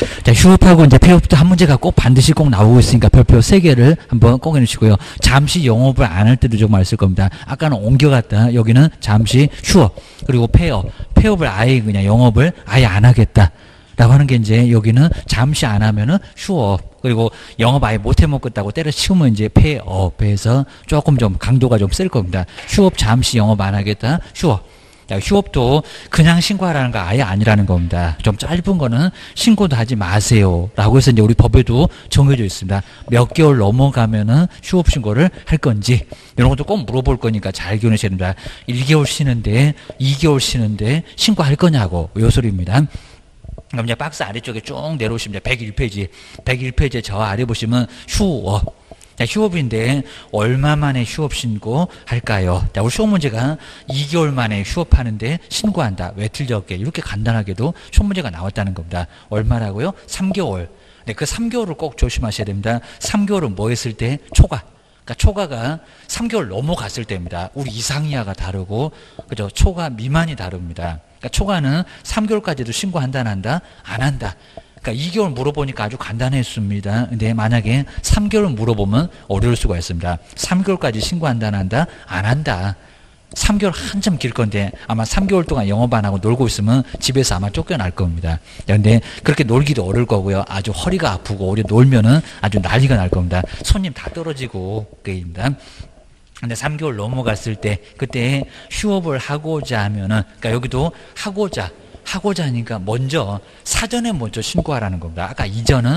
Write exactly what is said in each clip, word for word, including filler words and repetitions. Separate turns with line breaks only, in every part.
자, 휴업하고 이제 폐업도 한 문제가 꼭 반드시 꼭 나오고 있으니까 별표 세 개를 한번 꼭 해놓으시고요. 잠시 영업을 안 할 때도 정말 있을 겁니다. 아까는 옮겨갔다. 여기는 잠시 휴업. 그리고 폐업. 폐업을 아예 그냥 영업을 아예 안 하겠다. 라고 하는 게 이제 여기는 잠시 안 하면은 휴업. 그리고 영업 아예 못 해먹겠다고 때려치우면 이제 폐업에서 조금 좀 강도가 좀 셀 겁니다. 휴업 잠시 영업 안 하겠다. 휴업. 자, 휴업도 그냥 신고하라는 거 아예 아니라는 겁니다. 좀 짧은 거는 신고도 하지 마세요. 라고 해서 이제 우리 법에도 정해져 있습니다. 몇 개월 넘어가면은 휴업 신고를 할 건지, 이런 것도 꼭 물어볼 거니까 잘 기억하셔야 됩니다. 일 개월 쉬는데, 이 개월 쉬는데 신고할 거냐고, 요 소리입니다. 그럼 이제 박스 아래쪽에 쭉 내려오시면 백일 페이지, 백일 페이지에 저 아래 보시면 휴업. 자, 휴업인데 얼마 만에 휴업 신고할까요? 자, 우리 시험 문제가 이 개월 만에 휴업하는데 신고한다. 왜 틀렸게? 이렇게 간단하게도 시험 문제가 나왔다는 겁니다. 얼마라고요? 삼 개월. 네, 그 삼 개월을 꼭 조심하셔야 됩니다. 삼 개월은 뭐 했을 때? 초과. 그러니까 초과가 삼 개월 넘어갔을 때입니다. 우리 이상 이하가 다르고, 그죠? 초과 미만이 다릅니다. 그러니까 초과는 삼 개월까지도 신고한다, 안 한다? 안 한다. 그러니까 이 개월 물어보니까 아주 간단했습니다. 근데 만약에 삼 개월 물어보면 어려울 수가 있습니다. 삼 개월까지 신고한다, 안 한다? 안 한다. 삼 개월 한참 길 건데 아마 삼 개월 동안 영업 안 하고 놀고 있으면 집에서 아마 쫓겨날 겁니다. 근데 그렇게 놀기도 어려울 거고요. 아주 허리가 아프고 오래 놀면은 아주 난리가 날 겁니다. 손님 다 떨어지고 그입니다. 근데 삼 개월 넘어갔을 때 그때 휴업을 하고자 하면은, 그러니까 여기도 하고자 하고자 하니까 먼저 사전에 먼저 신고하라는 겁니다. 아까 이전은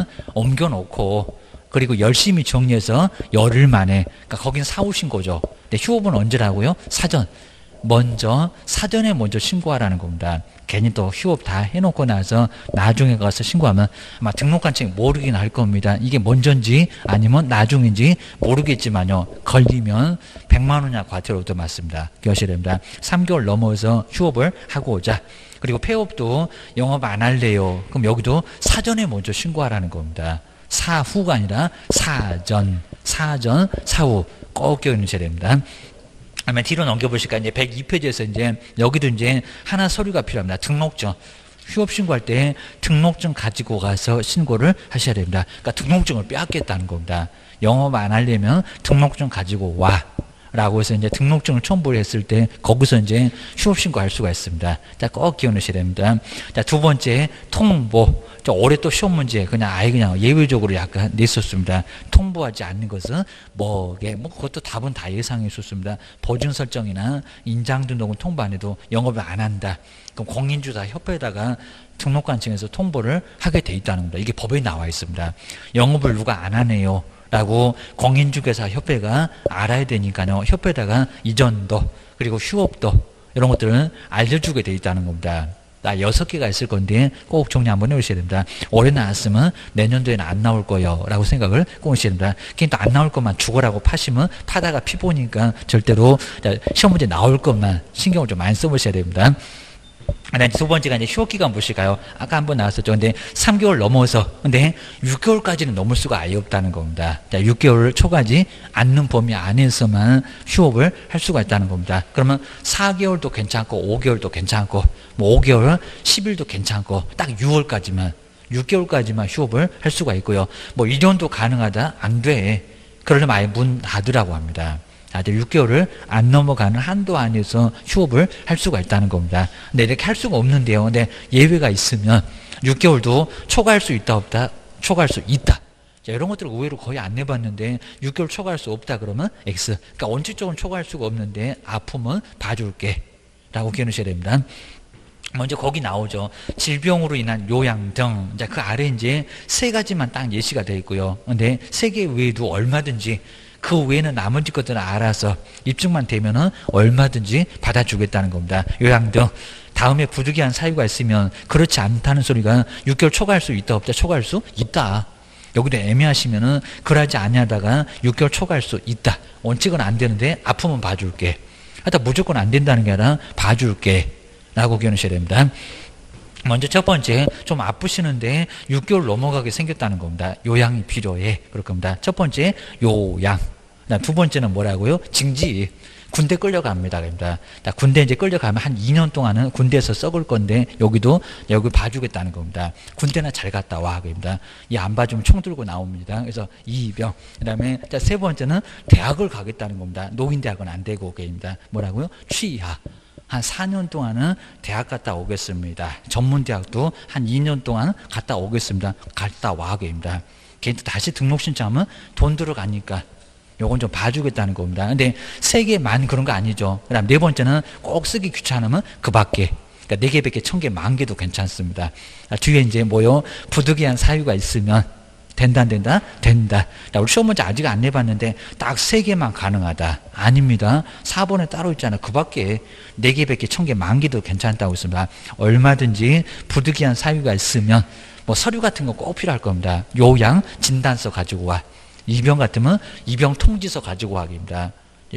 옮겨놓고 그리고 열심히 정리해서 열흘 만에, 그러니까 거긴 사후 신고죠. 근데 휴업은 언제라고요? 사전. 먼저 사전에 먼저 신고하라는 겁니다. 괜히 또 휴업 다 해놓고 나서 나중에 가서 신고하면 아마 등록관청이 모르긴 할 겁니다. 이게 먼저인지 아니면 나중인지 모르겠지만요. 걸리면 백만 원이나 과태료도 맞습니다. 기억하셔야 됩니다. 삼 개월 넘어서 휴업을 하고자. 그리고 폐업도 영업 안 할래요. 그럼 여기도 사전에 먼저 신고하라는 겁니다. 사후가 아니라 사전, 사전, 사후 꼭 기억해주셔야 됩니다. 그러면 뒤로 넘겨보실까? 이제 백이 페이지에서 이제 여기도 이제 하나 서류가 필요합니다. 등록증. 휴업 신고할 때 등록증 가지고 가서 신고를 하셔야 됩니다. 그러니까 등록증을 빼앗겠다는 겁니다. 영업 안 하려면 등록증 가지고 와. 라고 해서 이제 등록증을 첨부를 했을 때 거기서 이제 휴업 신고할 수가 있습니다. 자, 꼭 기억하셔야 됩니다. 자, 두 번째 통보. 저 올해 또 시험 문제 그냥 아예 그냥 예외적으로 약간 냈었습니다. 통보하지 않는 것은 뭐게 뭐 그것도 답은 다 예상했었습니다. 보증 설정이나 인장 등록은 통보 안 해도 영업을 안 한다. 그럼 공인주사 협회에다가 등록관청에서 통보를 하게 돼 있다는 겁니다. 이게 법에 나와 있습니다. 영업을 누가 안 하네요. 라고 공인중개사 협회가 알아야 되니까요. 협회에다가 이전도 그리고 휴업도 이런 것들은 알려주게 돼 있다는 겁니다. 나 여섯 개가 있을 건데 꼭 정리 한번 해오셔야 됩니다. 올해 나왔으면 내년도에는 안 나올 거예요. 라고 생각을 꼭 하셔야 됩니다. 그러니까 안 나올 것만 죽어라고 파시면 파다가 피 보니까 절대로 시험 문제 나올 것만 신경을 좀 많이 써보셔야 됩니다. 두 번째가 이제 휴업기간 보실까요? 아까 한번 나왔었죠. 근데 삼 개월 넘어서, 근데 육 개월까지는 넘을 수가 아예 없다는 겁니다. 자, 육 개월을 초과하지 않는 범위 안에서만 휴업을 할 수가 있다는 겁니다. 그러면 사 개월도 괜찮고, 오 개월도 괜찮고, 뭐 오 개월, 십 일도 괜찮고, 딱 유월까지만, 육 개월까지만 휴업을 할 수가 있고요. 뭐 이 정도 가능하다? 안 돼. 그러려면 아예 문 닫으라고 합니다. 아직 육 개월을 안 넘어가는 한도 안에서 휴업을 할 수가 있다는 겁니다. 근데 이렇게 할 수가 없는데요. 근데 예외가 있으면 육 개월도 초과할 수 있다 없다? 초과할 수 있다. 자, 이런 것들을 의외로 거의 안 내봤는데 육 개월 초과할 수 없다 그러면 X. 그러니까 원칙적으로 초과할 수가 없는데 아프면 봐줄게. 라고 기억하셔야 됩니다. 먼저 거기 나오죠. 질병으로 인한 요양 등. 자, 그 아래 이제 세 가지만 딱 예시가 되어 있고요. 근데 세 개 외에도 얼마든지 그 외에는 나머지 것들은 알아서 입증만 되면은 얼마든지 받아주겠다는 겁니다. 요양 등. 다음에 부득이한 사유가 있으면 그렇지 않다는 소리가 육 개월 초과할 수 있다 없다? 초과할 수 있다. 여기도 애매하시면은 그러지 아니하다가 육 개월 초과할 수 있다. 원칙은 안 되는데 아프면 봐줄게. 하여튼 무조건 안 된다는 게 아니라 봐줄게. 라고 기억하셔야 됩니다. 먼저 첫 번째, 좀 아프시는데 육 개월 넘어가게 생겼다는 겁니다. 요양이 필요해. 그럴 겁니다. 첫 번째, 요양. 두 번째는 뭐라고요? 징지. 군대 끌려갑니다. 그럽니다. 군대 이제 끌려가면 한 이 년 동안은 군대에서 썩을 건데 여기도 여기 봐주겠다는 겁니다. 군대나 잘 갔다 와. 그럽니다. 이 안 봐주면 총 들고 나옵니다. 그래서 이병. 그다음에 세 번째는 대학을 가겠다는 겁니다. 노인대학은 안 되고 그럽니다. 뭐라고요? 취하. 한 사 년 동안은 대학 갔다 오겠습니다. 전문대학도 한 이 년 동안 갔다 오겠습니다. 갔다 와. 그럽니다. 걔도 다시 등록 신청하면 돈 들어가니까 요건 좀 봐주겠다는 겁니다. 근데 세 개만 그런 거 아니죠. 그 다음 네 번째는 꼭 쓰기 귀찮으면 그 밖에. 그러니까 네 개, 백 개, 천 개, 만 개도 괜찮습니다. 뒤에 이제 뭐요? 부득이한 사유가 있으면 된다, 안 된다? 된다. 우리 시험 문제 아직 안 내봤는데 딱 세 개만 가능하다. 아닙니다. 사 번에 따로 있잖아. 그 밖에 네 개, 백 개, 천 개, 만 개도 괜찮다고 있습니다. 얼마든지 부득이한 사유가 있으면 뭐 서류 같은 거 꼭 필요할 겁니다. 요양 진단서 가지고 와. 이병 같으면 이병 통지서 가지고 와입니다.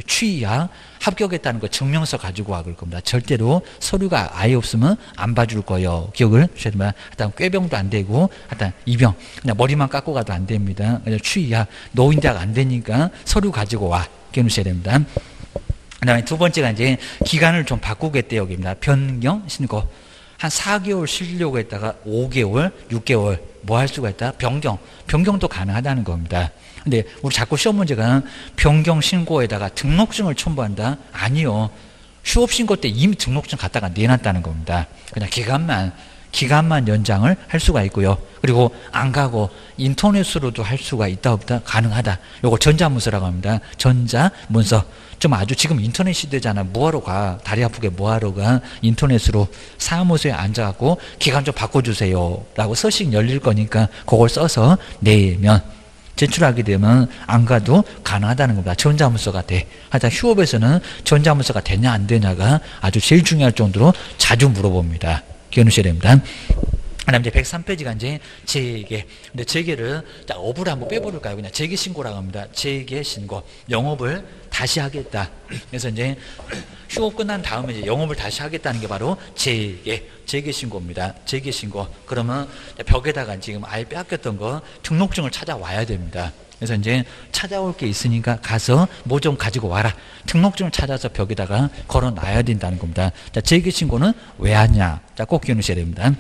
취약 합격했다는 거 증명서 가지고 와 그럴 겁니다. 절대로 서류가 아예 없으면 안 봐줄 거예요. 기억을 주셔야 됩니다. 일단 꾀병도 안 되고 일단 이병 그냥 머리만 깎고 가도 안 됩니다. 취약 노인대학 안 되니까 서류 가지고 와 기억하셔야 됩니다. 그다음에 두 번째가 이제 기간을 좀 바꾸겠대요. 여기입니다. 변경 신고 한 사 개월 쉬려고 했다가 오 개월, 육 개월 뭐 할 수가 있다? 변경. 변경도 가능하다는 겁니다. 근데 우리 자꾸 시험 문제가 변경 신고에다가 등록증을 첨부한다? 아니요. 휴업 신고 때 이미 등록증 갖다가 내놨다는 겁니다. 그냥 기간만 기간만 연장을 할 수가 있고요. 그리고 안 가고 인터넷으로도 할 수가 있다 없다? 가능하다. 요거 전자문서라고 합니다. 전자문서. 좀 아주 지금 인터넷 시대잖아. 뭐하러 가? 다리 아프게 뭐하러 가? 인터넷으로 사무소에 앉아갖고 기간 좀 바꿔주세요. 라고 서식 열릴 거니까 그걸 써서 내면 제출하게 되면 안 가도 가능하다는 겁니다. 전자문서가 돼. 하여튼 휴업에서는 전자문서가 되냐 안 되냐가 아주 제일 중요할 정도로 자주 물어봅니다. 기억하셔야 됩니다. 그 다음에 이제 백삼 페이지가 이제 재개. 근데 재개를, 자, 업을 한번 빼버릴까요? 그냥 재개 신고라고 합니다. 재개 신고. 영업을 다시 하겠다. 그래서 이제 휴업 끝난 다음에 이제 영업을 다시 하겠다는 게 바로 재개. 재개 신고입니다. 재개 신고. 그러면 벽에다가 지금 아예 빼앗겼던 거 등록증을 찾아와야 됩니다. 그래서 이제 찾아올 게 있으니까 가서 뭐 좀 가지고 와라. 등록증을 찾아서 벽에다가 걸어 놔야 된다는 겁니다. 자, 재개 신고는 왜 하냐? 자, 꼭 기억하셔야 됩니다.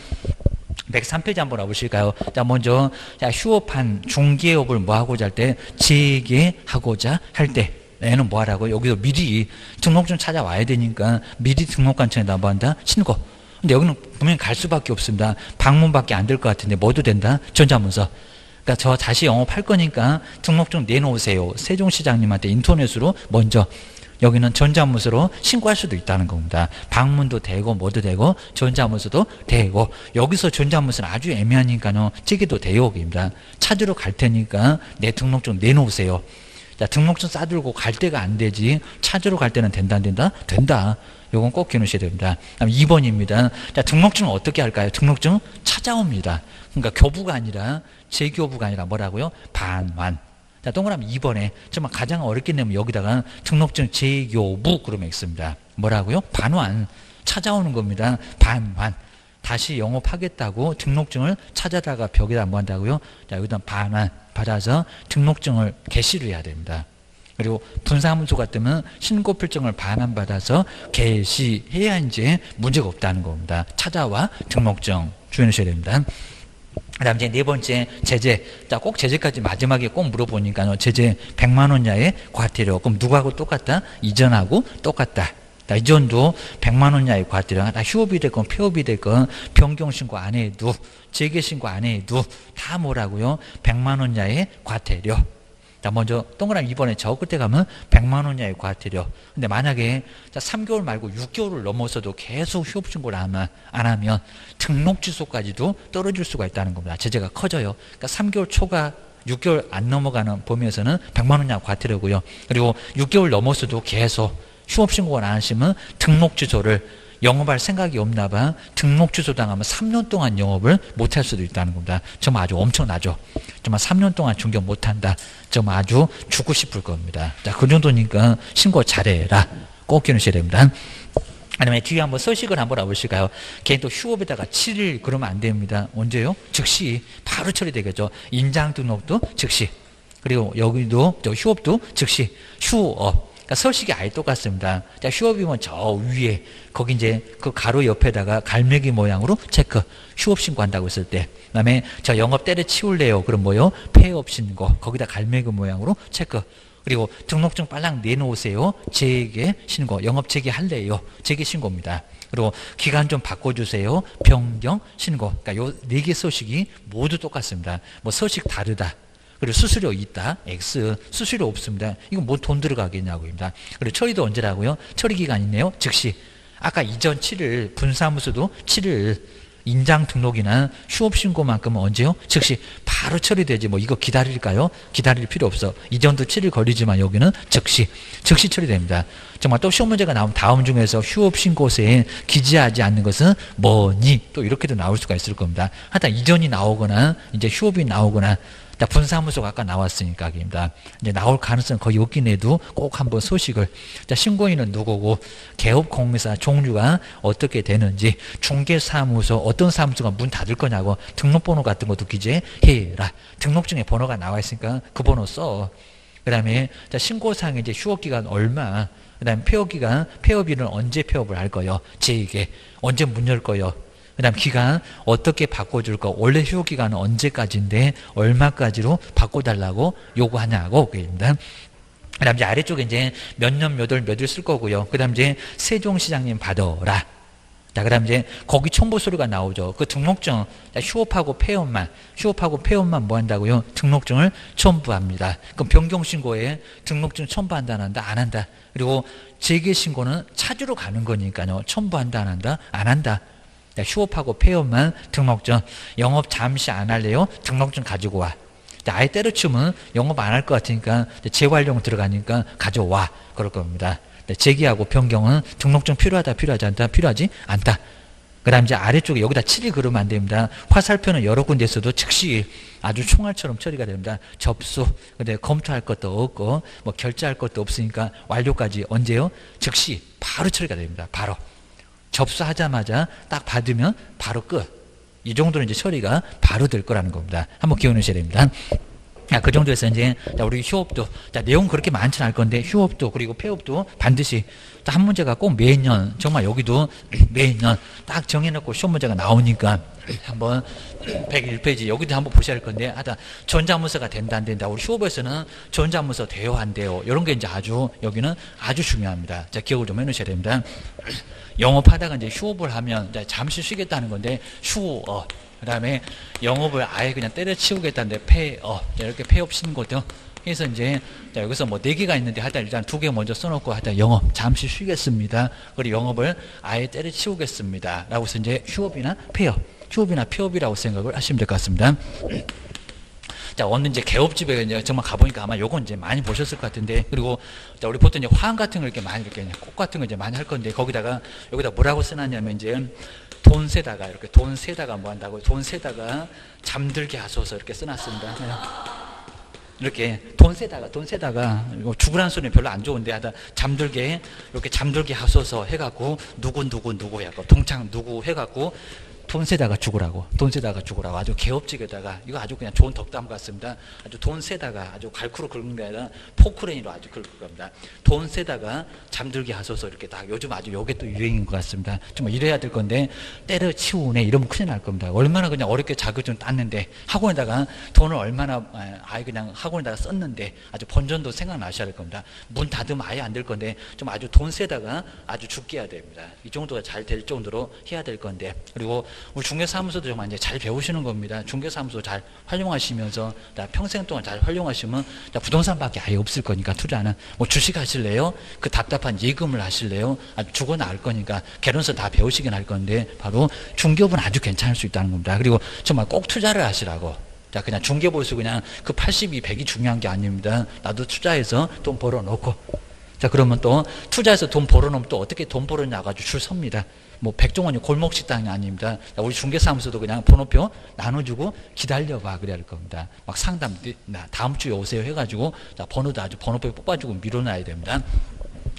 백삼 페이지 한번 와보실까요? 자, 먼저, 자, 휴업한 중개업을 뭐 하고자 할 때, 재개하고자 할 때, 얘는 뭐 하라고? 여기서 미리 등록증 찾아와야 되니까, 미리 등록관청에다 뭐 한다? 신고. 근데 여기는 분명히 갈 수밖에 없습니다. 방문밖에 안 될 것 같은데, 뭐도 된다? 전자문서. 그러니까 저 다시 영업할 거니까 등록증 내놓으세요. 세종시장님한테 인터넷으로 먼저. 여기는 전자문서로 신고할 수도 있다는 겁니다. 방문도 되고 뭐도 되고 전자문서도 되고 여기서 전자문서는 아주 애매하니까요. 찌개도 대역입니다. 찾으러 갈 테니까 내 등록증 내놓으세요. 자, 등록증 싸들고 갈 때가 안 되지. 찾으러 갈 때는 된다 안 된다? 된다. 요건 꼭 기억하셔야 됩니다. 다음 이 번입니다. 자, 등록증은 어떻게 할까요? 등록증 찾아옵니다. 그러니까 교부가 아니라 재교부가 아니라 뭐라고요? 반환. 자, 동그라미 이 번에 정말 가장 어렵게 내면 여기다가 등록증 재교부 그러면 있습니다. 뭐라고요? 반환. 찾아오는 겁니다. 반환. 다시 영업하겠다고 등록증을 찾아다가 벽에다 뭐 한다고요? 자, 여기다 반환 받아서 등록증을 개시를 해야 됩니다. 그리고 분사문서 같으면 신고 필증을 반환 받아서 개시해야 이제 문제가 없다는 겁니다. 찾아와 등록증 주의하셔야 됩니다. 그 다음 이제 네 번째, 제재. 자, 꼭 제재까지 마지막에 꼭 물어보니까요. 제재 백만 원 이하의 과태료. 그럼 누구하고 똑같다? 이전하고 똑같다. 자, 이전도 백만 원 이하의 과태료. 다 휴업이 됐건 폐업이 됐건 변경신고 안 해도 재개신고 안 해도 다 뭐라고요? 백만 원 이하의 과태료. 자, 먼저 동그라미 이 번에 저 끝에 가면 백만 원 이하의 과태료. 근데 만약에 자, 삼 개월 말고 육 개월을 넘어서도 계속 휴업신고를 안 하면, 안 하면 등록 취소까지도 떨어질 수가 있다는 겁니다. 제재가 커져요. 그러니까 삼 개월 초과 육 개월 안 넘어가는 범위에서는 백만 원 이하 과태료고요. 그리고 육 개월 넘어서도 계속 휴업신고를 안 하시면 등록 취소를 영업할 생각이 없나 봐. 등록 취소 당하면 삼 년 동안 영업을 못할 수도 있다는 겁니다. 정말 아주 엄청나죠. 정말 삼 년 동안 중개 못한다. 정말 아주 죽고 싶을 겁니다. 자, 그 정도니까 신고 잘해라. 꼭 기억하셔야 됩니다. 아니면 뒤에 한번 서식을 한번 와보실까요? 걔 또 휴업에다가 칠 일 그러면 안 됩니다. 언제요? 즉시 바로 처리되겠죠. 인장 등록도 즉시. 그리고 여기도 저 휴업도 즉시 휴업. 그러니까 서식이 아예 똑같습니다. 자, 휴업이면 저 위에, 거기 이제 그 가로 옆에다가 갈매기 모양으로 체크, 휴업 신고한다고 했을 때. 그 다음에 저 영업 때려치울래요. 그럼 뭐요? 폐업 신고, 거기다 갈매기 모양으로 체크. 그리고 등록증 빨랑 내놓으세요. 재개 신고, 영업 재개할래요. 재개 신고입니다. 그리고 기간 좀 바꿔주세요. 변경 신고. 그러니까 요 네 개 서식이 모두 똑같습니다. 뭐 서식 다르다. 그리고 수수료 있다. X. 수수료 없습니다. 이거 뭐 돈 들어가겠냐고입니다. 그리고 처리도 언제라고요? 처리 기간 있네요. 즉시. 아까 이전 칠 일, 분사무소도 칠 일, 인장 등록이나 휴업 신고만큼은 언제요? 즉시 바로 처리되지. 뭐 이거 기다릴까요? 기다릴 필요 없어. 이전도 칠 일 걸리지만 여기는 즉시, 즉시 처리됩니다. 정말 또 시험 문제가 나오면 다음 중에서 휴업 신고서에 기재하지 않는 것은 뭐니? 또 이렇게도 나올 수가 있을 겁니다. 하여튼 이전이 나오거나 이제 휴업이 나오거나 자, 분사무소가 아까 나왔으니까, 입니다. 이제 나올 가능성은 거의 없긴 해도 꼭 한번 소식을. 자, 신고인은 누구고, 개업공사 종류가 어떻게 되는지, 중개사무소, 어떤 사무소가 문 닫을 거냐고, 등록번호 같은 것도 기재해라. 등록증에 번호가 나와 있으니까 그 번호 써. 그 다음에, 자, 신고상에 이제 휴업기간 얼마, 그 다음에 폐업기간, 폐업일은 언제 폐업을 할 거요? 제에게. 언제 문 열 거요? 그 다음 기간 어떻게 바꿔줄 거, 원래 휴업기간은 언제까지인데 얼마까지로 바꿔달라고 요구하냐고 그입니다. 그 다음 이제 아래쪽에 이제 몇 년 몇 월 몇 일 쓸 거고요. 그 다음 이제 세종시장님 받아라. 자, 그 다음 이제 거기 첨부 서류가 나오죠. 그 등록증, 자, 휴업하고 폐업만, 휴업하고 폐업만 뭐 한다고요? 등록증을 첨부합니다. 그럼 변경신고에 등록증 첨부한다, 안 한다? 안 한다. 그리고 재개신고는 찾으러 가는 거니까요. 첨부한다, 안 한다? 안 한다. 휴업하고 폐업만 등록증, 영업 잠시 안 할래요? 등록증 가지고 와. 아예 때려치우면 영업 안 할 것 같으니까 재활용 들어가니까 가져와. 그럴 겁니다. 재개하고 변경은 등록증 필요하다, 필요하지 않다, 필요하지 않다. 그 다음 이제 아래쪽에 여기다 칠 일 그러면 안 됩니다. 화살표는 여러 군데에서도 즉시 아주 총알처럼 처리가 됩니다. 접수, 근데 검토할 것도 없고, 뭐 결제할 것도 없으니까 완료까지 언제요? 즉시 바로 처리가 됩니다. 바로. 접수하자마자 딱 받으면 바로 끝. 이 정도는 이제 처리가 바로 될 거라는 겁니다. 한번 기억하셔야 됩니다. 자, 그 정도에서 이제 우리 휴업도, 자, 내용 그렇게 많지는 않을 건데 휴업도 그리고 폐업도 반드시 한 문제가 꼭 매년, 정말 여기도 매년 딱 정해놓고 시험 문제가 나오니까 한번 백일 페이지 여기도 한번 보셔야 할 건데, 하여튼 전자문서가 된다 안 된다. 우리 휴업에서는 전자문서 돼요 안 돼요. 이런 게 이제 아주 여기는 아주 중요합니다. 자, 기억을 좀 해놓으셔야 됩니다. 영업하다가 이제 휴업을 하면 이제 잠시 쉬겠다는 건데 휴업, 그 다음에 영업을 아예 그냥 때려치우겠다는데 폐업, 이렇게 폐업 신고죠. 그래서 이제 자, 여기서 뭐 네 개가 있는데 하여튼 일단 두 개 먼저 써놓고 하여튼 영업 잠시 쉬겠습니다. 그리고 영업을 아예 때려치우겠습니다. 라고 해서 이제 휴업이나 폐업, 휴업이나 폐업이라고 생각을 하시면 될 것 같습니다. 자, 어느 이제 개업집에 이제 정말 가보니까 아마 요건 이제 많이 보셨을 것 같은데, 그리고 자, 우리 보통 이제 화환 같은 걸 이렇게 많이 이렇게 꽃 같은 거 이제 많이 할 건데, 거기다가 여기다 뭐라고 써놨냐면 이제 돈 세다가 이렇게 돈 세다가 뭐 한다고, 돈 세다가 잠들게 하소서 이렇게 써놨습니다. 이렇게 돈 세다가 돈 세다가 죽으라는 소리는 별로 안 좋은데 하다 잠들게 이렇게 잠들게 하소서 해갖고 누구 누구 누구 해갖고 동창 누구 해갖고 돈 세다가 죽으라고, 돈 세다가 죽으라고. 아주 개업직에다가 이거 아주 그냥 좋은 덕담 같습니다. 아주 돈 세다가 아주 갈쿠로 긁는 게 아니라 포크레인으로 아주 긁을 겁니다. 돈 세다가 잠들게 하소서 이렇게 다 요즘 아주 요게 또 유행인 것 같습니다. 좀 이래야 될 건데 때려치우네 이러면 큰일 날 겁니다. 얼마나 그냥 어렵게 자격증 땄는데 학원에다가 돈을 얼마나 아예 그냥 학원에다가 썼는데 아주 본전도 생각나셔야 될 겁니다. 문 닫으면 아예 안 될 건데 좀 아주 돈 세다가 아주 죽게 해야 됩니다. 이 정도가 잘 될 정도로 해야 될 건데, 그리고 우리 중개사무소도 정말 이제 잘 배우시는 겁니다. 중개사무소 잘 활용하시면서 평생 동안 잘 활용하시면 부동산밖에 아예 없을 거니까 투자는 뭐 주식 하실래요? 그 답답한 예금을 하실래요? 아주 죽어 나올 거니까 개론서 다 배우시긴 할 건데 바로 중개업은 아주 괜찮을 수 있다는 겁니다. 그리고 정말 꼭 투자를 하시라고. 자, 그냥 중개 보수 그냥 그 팔십이, 백이 중요한 게 아닙니다. 나도 투자해서 돈 벌어놓고. 자, 그러면 또 투자해서 돈 벌어놓으면 또 어떻게 돈 벌었냐 가지고 줄 섭니다. 뭐 백종원이 골목식당이 아닙니다. 우리 중개사무소도 그냥 번호표 나눠주고 기다려봐 그래야 할 겁니다. 막 상담 다음 주에 오세요 해가지고 번호도 아주 번호표 뽑아주고 밀어놔야 됩니다.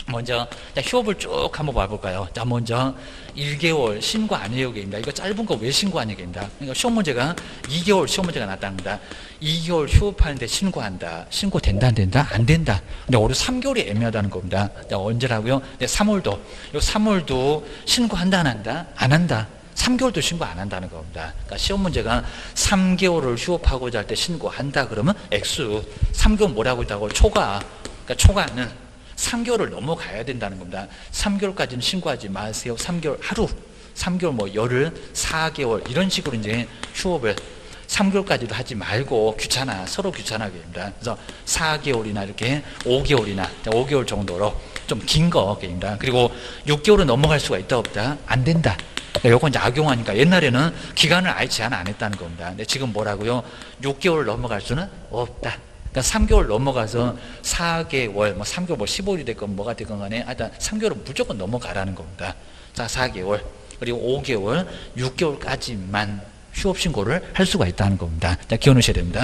먼저 자, 휴업을 쭉 한번 봐볼까요? 자, 먼저 일 개월 신고 안 해요 얘기입니다. 이거 짧은 거 왜 신고 안 얘기입니다. 그러니까 시험 문제가 이 개월 시험 문제가 나타납니다. 이 개월 휴업하는데 신고한다. 신고된다 안 된다? 안 된다. 근데 올해 삼 개월이 애매하다는 겁니다. 자, 언제라고요? 네, 삼월도. 요 삼월도 신고한다 안 한다? 안 한다. 삼 개월도 신고 안 한다는 겁니다. 그러니까 시험 문제가 삼 개월을 휴업하고자 할 때 신고한다 그러면 액수 삼 개월 뭐라고 있다고 초과. 그러니까 초과는 삼 개월을 넘어가야 된다는 겁니다. 삼 개월까지는 신고하지 마세요. 삼 개월 하루, 삼 개월 뭐 열흘, 사 개월 이런 식으로 이제 휴업을 삼 개월까지도 하지 말고 귀찮아, 서로 귀찮아게 됩니다. 그래서 사 개월이나 이렇게 오 개월이나 오 개월 정도로 좀 긴 거입니다. 그리고 육 개월은 넘어갈 수가 있다 없다? 안 된다. 그러니까 요건 이제 악용하니까 옛날에는 기간을 아예 제한 안 했다는 겁니다. 근데 지금 뭐라고요? 육 개월 넘어갈 수는 없다. 그러니까 삼 개월 넘어가서 사 개월, 뭐 삼 개월, 뭐 십오 일이 됐건 뭐가 됐건 간에 일단 삼 개월은 무조건 넘어가라는 겁니다. 자, 사 개월, 그리고 오 개월, 육 개월까지만 휴업 신고를 할 수가 있다는 겁니다. 자, 기억하셔야 됩니다.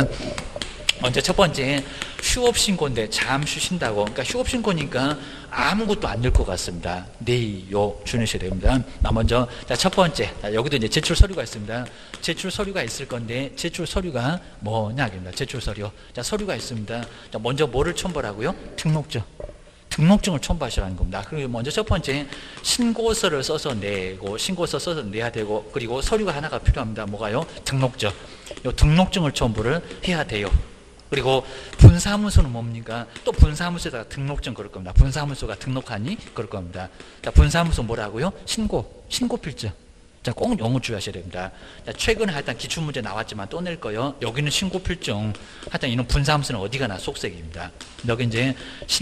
먼저 첫 번째, 휴업 신고인데 잠시 쉰다고. 그러니까 휴업 신고니까 아무것도 안 될 것 같습니다. 네요. 주의하셔야 됩니다. 나 먼저, 자, 첫 번째. 자, 여기도 이제 제출 서류가 있습니다. 제출 서류가 있을 건데, 제출 서류가 뭐냐, 입니다. 제출 서류. 자, 서류가 있습니다. 자, 먼저 뭐를 첨부하라고요? 등록증. 등록증을 첨부하시라는 겁니다. 그리고 먼저 첫 번째, 신고서를 써서 내고, 신고서 써서 내야 되고, 그리고 서류가 하나가 필요합니다. 뭐가요? 등록증. 이 등록증을 첨부를 해야 돼요. 그리고 분사무소는 뭡니까? 또 분사무소에다가 등록증 그럴 겁니다. 분사무소가 등록하니 그럴 겁니다. 자, 분사무소 뭐라고요? 신고, 신고필증. 자, 꼭 영어 주의하셔야 됩니다. 자, 최근에 하여튼 기출문제 나왔지만 또 낼 거요. 여기는 신고필증. 하여튼 이런 분사무소는 어디가 나 속색입니다. 여기 이제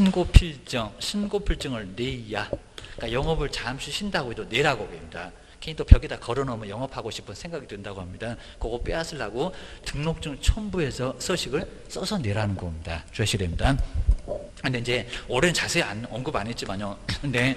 신고필증, 신고필증을 내야. 그러니까 영업을 잠시 쉰다고 해도 내라고 합니다. 괜히 또 벽에다 걸어놓으면 영업하고 싶은 생각이 든다고 합니다. 그거 빼앗으려고 등록증 첨부해서 서식을 써서 내라는 겁니다. 주의하셔야 됩니다. 근데 이제 올해는 자세히 안, 언급 안 했지만요. 근데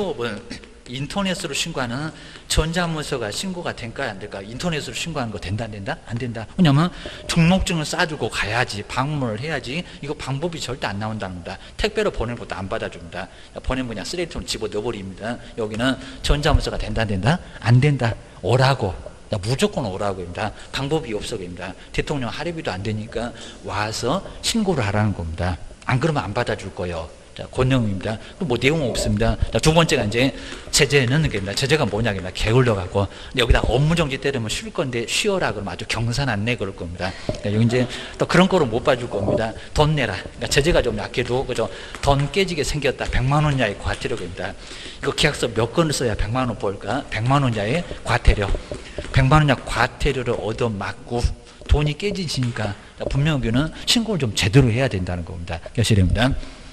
휴업은 인터넷으로 신고하는 전자문서가 신고가 될까 안 될까? 인터넷으로 신고하는 거 된다 안 된다? 안 된다. 왜냐면 등록증을 싸들고 가야지, 방문을 해야지. 이거 방법이 절대 안 나온다는 겁니다. 택배로 보내는 것도 안 받아줍니다. 보내면 그냥 쓰레기통에 집어 넣어버립니다. 여기는 전자문서가 된다 안 된다? 안 된다. 오라고. 무조건 오라고 합니다. 방법이 없어 됩니다. 대통령 할애비도 안 되니까 와서 신고를 하라는 겁니다. 안 그러면 안 받아줄 거예요. 자, 권영입니다. 뭐 내용 없습니다. 자, 두 번째가 이제 제재는 겁니다. 제재가 뭐냐입니다. 게을러 갖고 여기다 업무정지 때리면 쉴 건데 쉬어라 그러면 아주 경산 안 내 그럴 겁니다. 그러니까 여기 이제 또 그런 거로 못 봐줄 겁니다. 돈 내라. 그러니까 제재가 좀 약해도 그죠? 돈 깨지게 생겼다. 백만 원 이하의 과태료입니다. 이거 계약서 몇 건을 써야 백만 원 벌까? 백만 원 이하의 과태료. 백만 원 이하 과태료를 얻어맞고 돈이 깨지시니까 분명히 여기는 신고를 좀 제대로 해야 된다는 겁니다. 결실입니다.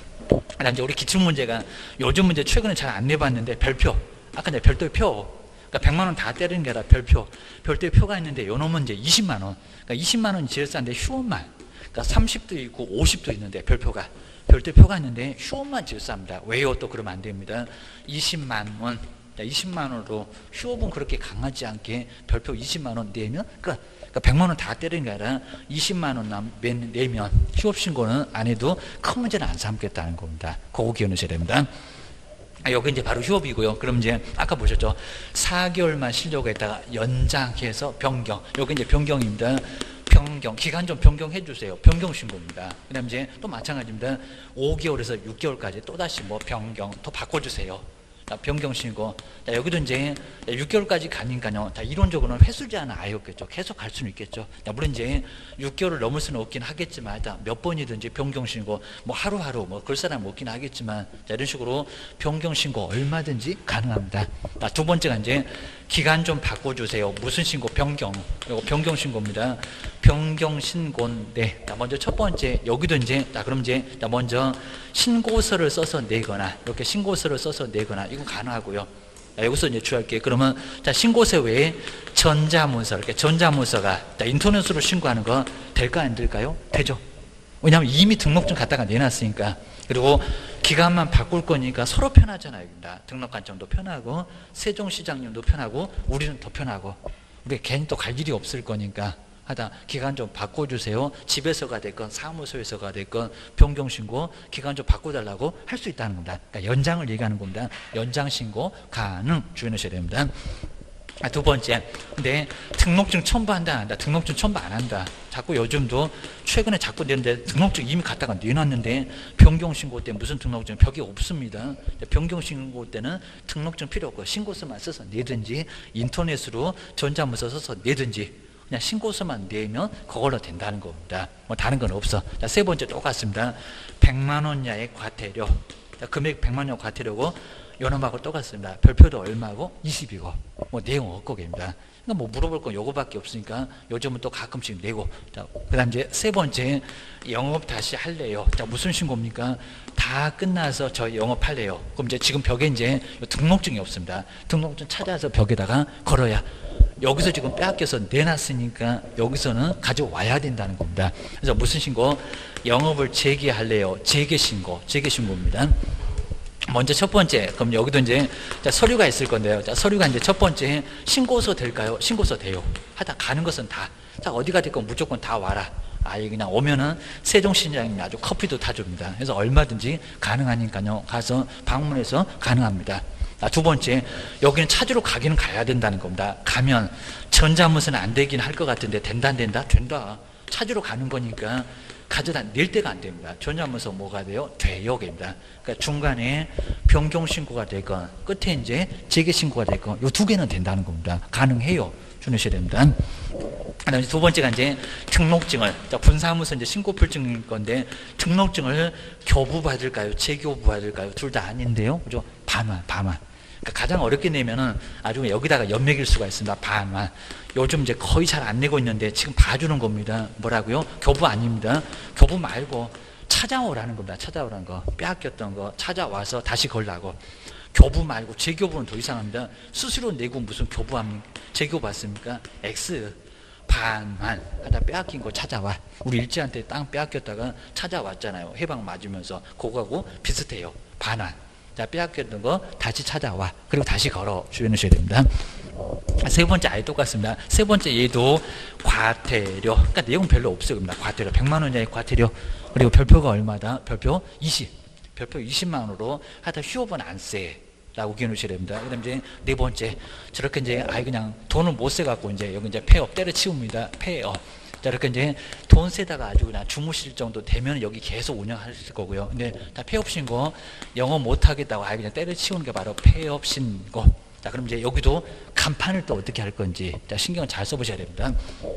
이제 우리 기출문제가 요즘 문제 최근에 잘 안 내봤는데 별표, 아까 이제 별도의 표, 그러니까 백만 원 다 때리는 게 아니라 별표, 별도의 표가 있는데 요 놈은 이제 이십만 원, 그러니까 이십만 원이 제일 싼데 휴업만, 그러니까 삼십도 있고 오십도 있는데 별표가, 별도의 표가 있는데 휴업만 제일 쌉니다. 왜요? 또 그러면 안 됩니다. 이십만 원, 이십만 원으로 휴업은 그렇게 강하지 않게 별표 이십만 원 내면 끝. 그러니까 백만 원 다 때리는 게 아니라 이십만 원 내면 휴업 신고는 안 해도 큰 문제는 안 삼겠다는 겁니다. 그거 기억하셔야 됩니다. 아, 여기 이제 바로 휴업이고요. 그럼 이제 아까 보셨죠? 사 개월만 쉬려고 했다가 연장해서 변경. 여기 이제 변경입니다. 변경. 기간 좀 변경해 주세요. 변경 신고입니다. 그 다음에 이제 또 마찬가지입니다. 오 개월에서 육 개월까지 또다시 뭐 변경, 또 바꿔주세요. 자, 변경 신고. 자, 여기도 이제 육 개월까지 가니까요. 자, 이론적으로는 횟수 제한은 아예 없겠죠. 계속 갈 수는 있겠죠. 자, 물론 이제 육 개월을 넘을 수는 없긴 하겠지만, 일단 몇 번이든지 변경 신고, 뭐 하루하루 뭐 그럴 사람 없긴 하겠지만, 자, 이런 식으로 변경 신고 얼마든지 가능합니다. 자, 두 번째가 이제 기간 좀 바꿔주세요. 무슨 신고? 변경. 이거 변경 신고입니다. 변경 신고인데, 자, 먼저 첫 번째, 여기도 이제, 자, 그럼 이제, 자, 먼저 신고서를 써서 내거나, 이렇게 신고서를 써서 내거나, 이거 가능하고요. 자, 여기서 이제 주의할 게, 그러면, 자, 신고서 외에 전자문서, 이렇게 전자문서가, 자, 인터넷으로 신고하는 거 될까, 안 될까요? 되죠. 왜냐하면 이미 등록증 갖다가 내놨으니까. 그리고 기간만 바꿀 거니까 서로 편하잖아요. 등록관청도 편하고, 세종시장님도 편하고, 우리는 더 편하고, 우리 괜히 또 갈 일이 없을 거니까. 하다 기간 좀 바꿔주세요. 집에서가 됐건 사무소에서가 됐건 변경신고 기간 좀 바꿔달라고 할 수 있다는 겁니다. 그러니까 연장을 얘기하는 겁니다. 연장신고 가능 주의하셔야 됩니다. 아, 두 번째, 근데 등록증 첨부한다 안 한다. 등록증 첨부 안 한다. 자꾸 요즘도 최근에 자꾸 내는데 등록증 이미 갖다가 내놨는데 변경신고 때 무슨 등록증 벽이 없습니다. 변경신고 때는 등록증 필요 없고 신고서만 써서 내든지 인터넷으로 전자문서 써서 내든지 그냥 신고서만 내면 그걸로 된다는 겁니다. 뭐 다른 건 없어. 자, 세 번째 똑같습니다. 백만 원 이하의 과태료. 자, 금액 백만 원 과태료고 요놈하고 똑같습니다. 별표도 얼마고 이십이고 뭐 내용 없고 됩니다. 그러니까 뭐 물어볼 건 요거밖에 없으니까 요즘은 또 가끔씩 내고. 자, 그다음 이제 세 번째 영업 다시 할래요. 자, 무슨 신고입니까? 다 끝나서 저 영업할래요. 그럼 이제 지금 벽에 이제 등록증이 없습니다. 등록증 찾아서 벽에다가 걸어야 여기서 지금 빼앗겨서 내놨으니까 여기서는 가져와야 된다는 겁니다. 그래서 무슨 신고? 영업을 재개할래요. 재개신고, 재개신고입니다. 먼저 첫 번째, 그럼 여기도 이제 자, 서류가 있을 건데요. 자, 서류가 이제 첫 번째 신고서 될까요? 신고서 돼요. 하다 가는 것은 다. 자, 어디가 됐건 무조건 다 와라. 아예 그냥 오면은 세종시장이 아주 커피도 타줍니다. 그래서 얼마든지 가능하니까요. 가서 방문해서 가능합니다. 아, 두 번째, 여기는 찾으러 가기는 가야 된다는 겁니다. 가면 전자문서는 안 되긴 할 것 같은데 된다 안 된다? 된다. 찾으러 가는 거니까 가져다 낼 때가 안 됩니다. 전자문서 뭐가 돼요? 돼요. 입니다. 그러니까 중간에 변경신고가 되건 끝에 이제 재개신고가 되건 이 두 개는 된다는 겁니다. 가능해요. 주셔야 됩니다. 그다음에 두 번째가 이제 등록증을, 자, 분사무소 이제 신고필증일 건데 등록증을 교부 받을까요? 재교부 받을까요? 둘 다 아닌데요. 그죠? 반환, 반환. 그러니까 가장 어렵게 내면은 아주 여기다가 연맥일 수가 있습니다. 반환. 요즘 이제 거의 잘 안 내고 있는데 지금 봐주는 겁니다. 뭐라고요? 교부 아닙니다. 교부 말고 찾아오라는 겁니다. 찾아오라는 거. 빼앗겼던 거 찾아와서 다시 걸라고. 교부 말고 재교부는 더 이상합니다. 수수료 내고 무슨 교부합니까? 재교부 받습니까? X. 반환. 하다 빼앗긴 거 찾아와. 우리 일제한테 땅 빼앗겼다가 찾아왔잖아요. 해방 맞으면서. 그거하고 비슷해요. 반환. 자, 빼앗겼던 거 다시 찾아와. 그리고 다시 걸어 주셔야 됩니다. 세 번째 아예 똑같습니다. 세 번째 얘도 과태료. 그러니까 내용 별로 없어요. 과태료. 백만 원 이하의 과태료. 그리고 별표가 얼마다? 별표 이십. 별표 이십만 원으로 하여튼 휴업은 안 세. 라고 기억해 주셔야 됩니다. 그 다음에 이제 네 번째. 저렇게 이제 아예 그냥 돈을 못 세갖고 이제 여기 이제 폐업 때려치웁니다. 폐업. 자, 이렇게 이제 돈 세다가 아주 그냥 주무실 정도 되면 여기 계속 운영하실 거고요. 근데 다 폐업 신고, 영업 못 하겠다고 아예 그냥 때려치우는 게 바로 폐업 신고. 자, 그럼 이제 여기도 간판을 또 어떻게 할 건지, 자, 신경을 잘 써보셔야 됩니다.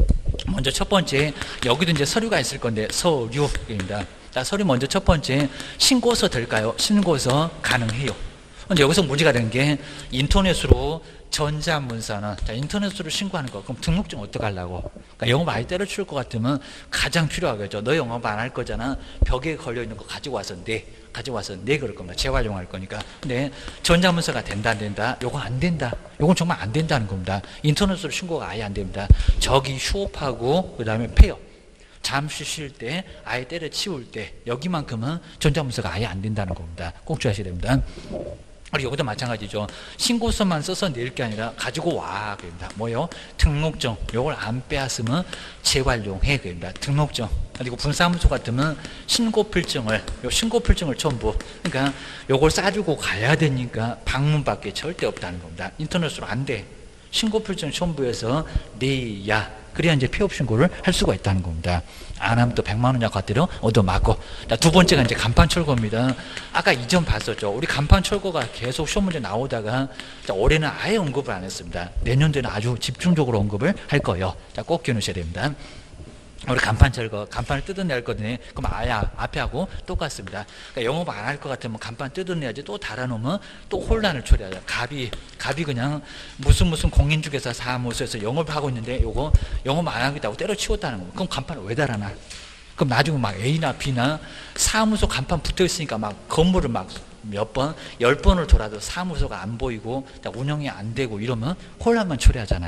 먼저 첫 번째, 여기도 이제 서류가 있을 건데, 서류입니다. 자, 서류 먼저 첫 번째, 신고서 될까요? 신고서 가능해요. 근데 여기서 문제가 된 게 인터넷으로 전자문서는, 자, 인터넷으로 신고하는 거. 그럼 등록증 어떡하려고? 그러니까 영업 아예 때려치울 것 같으면 가장 필요하겠죠. 너 영업 안 할 거잖아. 벽에 걸려있는 거 가지고 와서 내. 가지고 와서 내 그럴 겁니다. 재활용할 거니까. 근데 전자문서가 된다 안 된다? 요거 안 된다. 요건 정말 안 된다는 겁니다. 인터넷으로 신고가 아예 안 됩니다. 저기 휴업하고 그 다음에 폐업. 잠시 쉴 때, 아예 때려치울 때 여기만큼은 전자문서가 아예 안 된다는 겁니다. 꼭 주의하셔야 됩니다. 그리고 여기도 마찬가지죠. 신고서만 써서 낼 게 아니라 가지고 와. 그럽니다. 뭐요? 등록증. 요걸 안 빼앗으면 재활용해. 그럽니다. 등록증. 그리고 분사무소 같으면 신고필증을, 요 신고필증을 첨부. 그러니까 요걸 싸주고 가야 되니까 방문밖에 절대 없다는 겁니다. 인터넷으로 안 돼. 신고필증 첨부해서 내야. 그래야 이제 폐업 신고를 할 수가 있다는 겁니다. 안 하면 또 백만 원 이하 과태료 얻어맞고. 두 번째가 이제 간판 철거입니다. 아까 이전 봤었죠. 우리 간판 철거가 계속 시험 문제 나오다가 자, 올해는 아예 언급을 안 했습니다. 내년도에는 아주 집중적으로 언급을 할 거예요. 자, 꼭 기억하셔야 됩니다. 우리 간판 철거, 간판을 뜯어낼 거든요. 그럼 아예 앞에 하고 똑같습니다. 그러니까 영업 안 할 것 같으면 간판 뜯어내야지 또 달아놓으면 또 혼란을 초래하죠. 갑이, 갑이 그냥 무슨 무슨 공인중개사 사무소에서 영업을 하고 있는데 요거 영업 안 하겠다고 때려치웠다는 거예요. 그럼 간판을 왜 달아놔? 그럼 나중에 막 A나 B나 사무소 간판 붙어 있으니까 막 건물을 막 몇 번, 열 번을 돌아도 사무소가 안 보이고 운영이 안 되고 이러면 혼란만 초래하잖아요.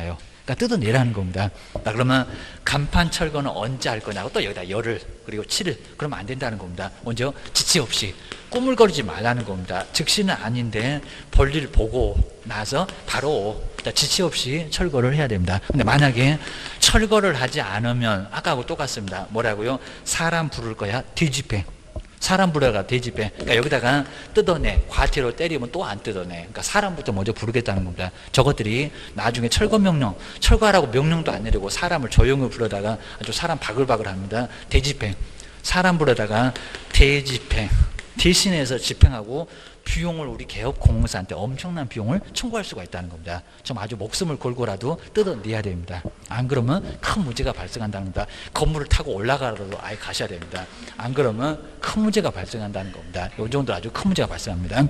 그러니까 뜯어내라는 겁니다. 자, 그러면 간판 철거는 언제 할 거냐고 또 여기다 열흘 그리고 칠일 그러면 안 된다는 겁니다. 먼저 지체 없이 꾸물거리지 말라는 겁니다. 즉시는 아닌데 볼일 보고 나서 바로 지체 없이 철거를 해야 됩니다. 근데 만약에 철거를 하지 않으면 아까하고 똑같습니다. 뭐라고요? 사람 부를 거야 뒤집해. 사람 부르다가 뒤집해. 그러니까 여기다가 뜯어내. 과태료 때리면 또 안 뜯어내. 그러니까 사람부터 먼저 부르겠다는 겁니다. 저것들이 나중에 철거 명령, 철거하라고 명령도 안 내리고 사람을 조용히 부르다가 아주 사람 바글바글 합니다. 대집행. 사람 부르다가 대집행. 대신해서 집행하고 비용을 우리 개업공사한테 엄청난 비용을 청구할 수가 있다는 겁니다. 좀 아주 목숨을 걸고라도 뜯어내야 됩니다. 안 그러면 큰 문제가 발생한다는 겁니다. 건물을 타고 올라가라도 아예 가셔야 됩니다. 안 그러면 큰 문제가 발생한다는 겁니다. 이 정도 아주 큰 문제가 발생합니다.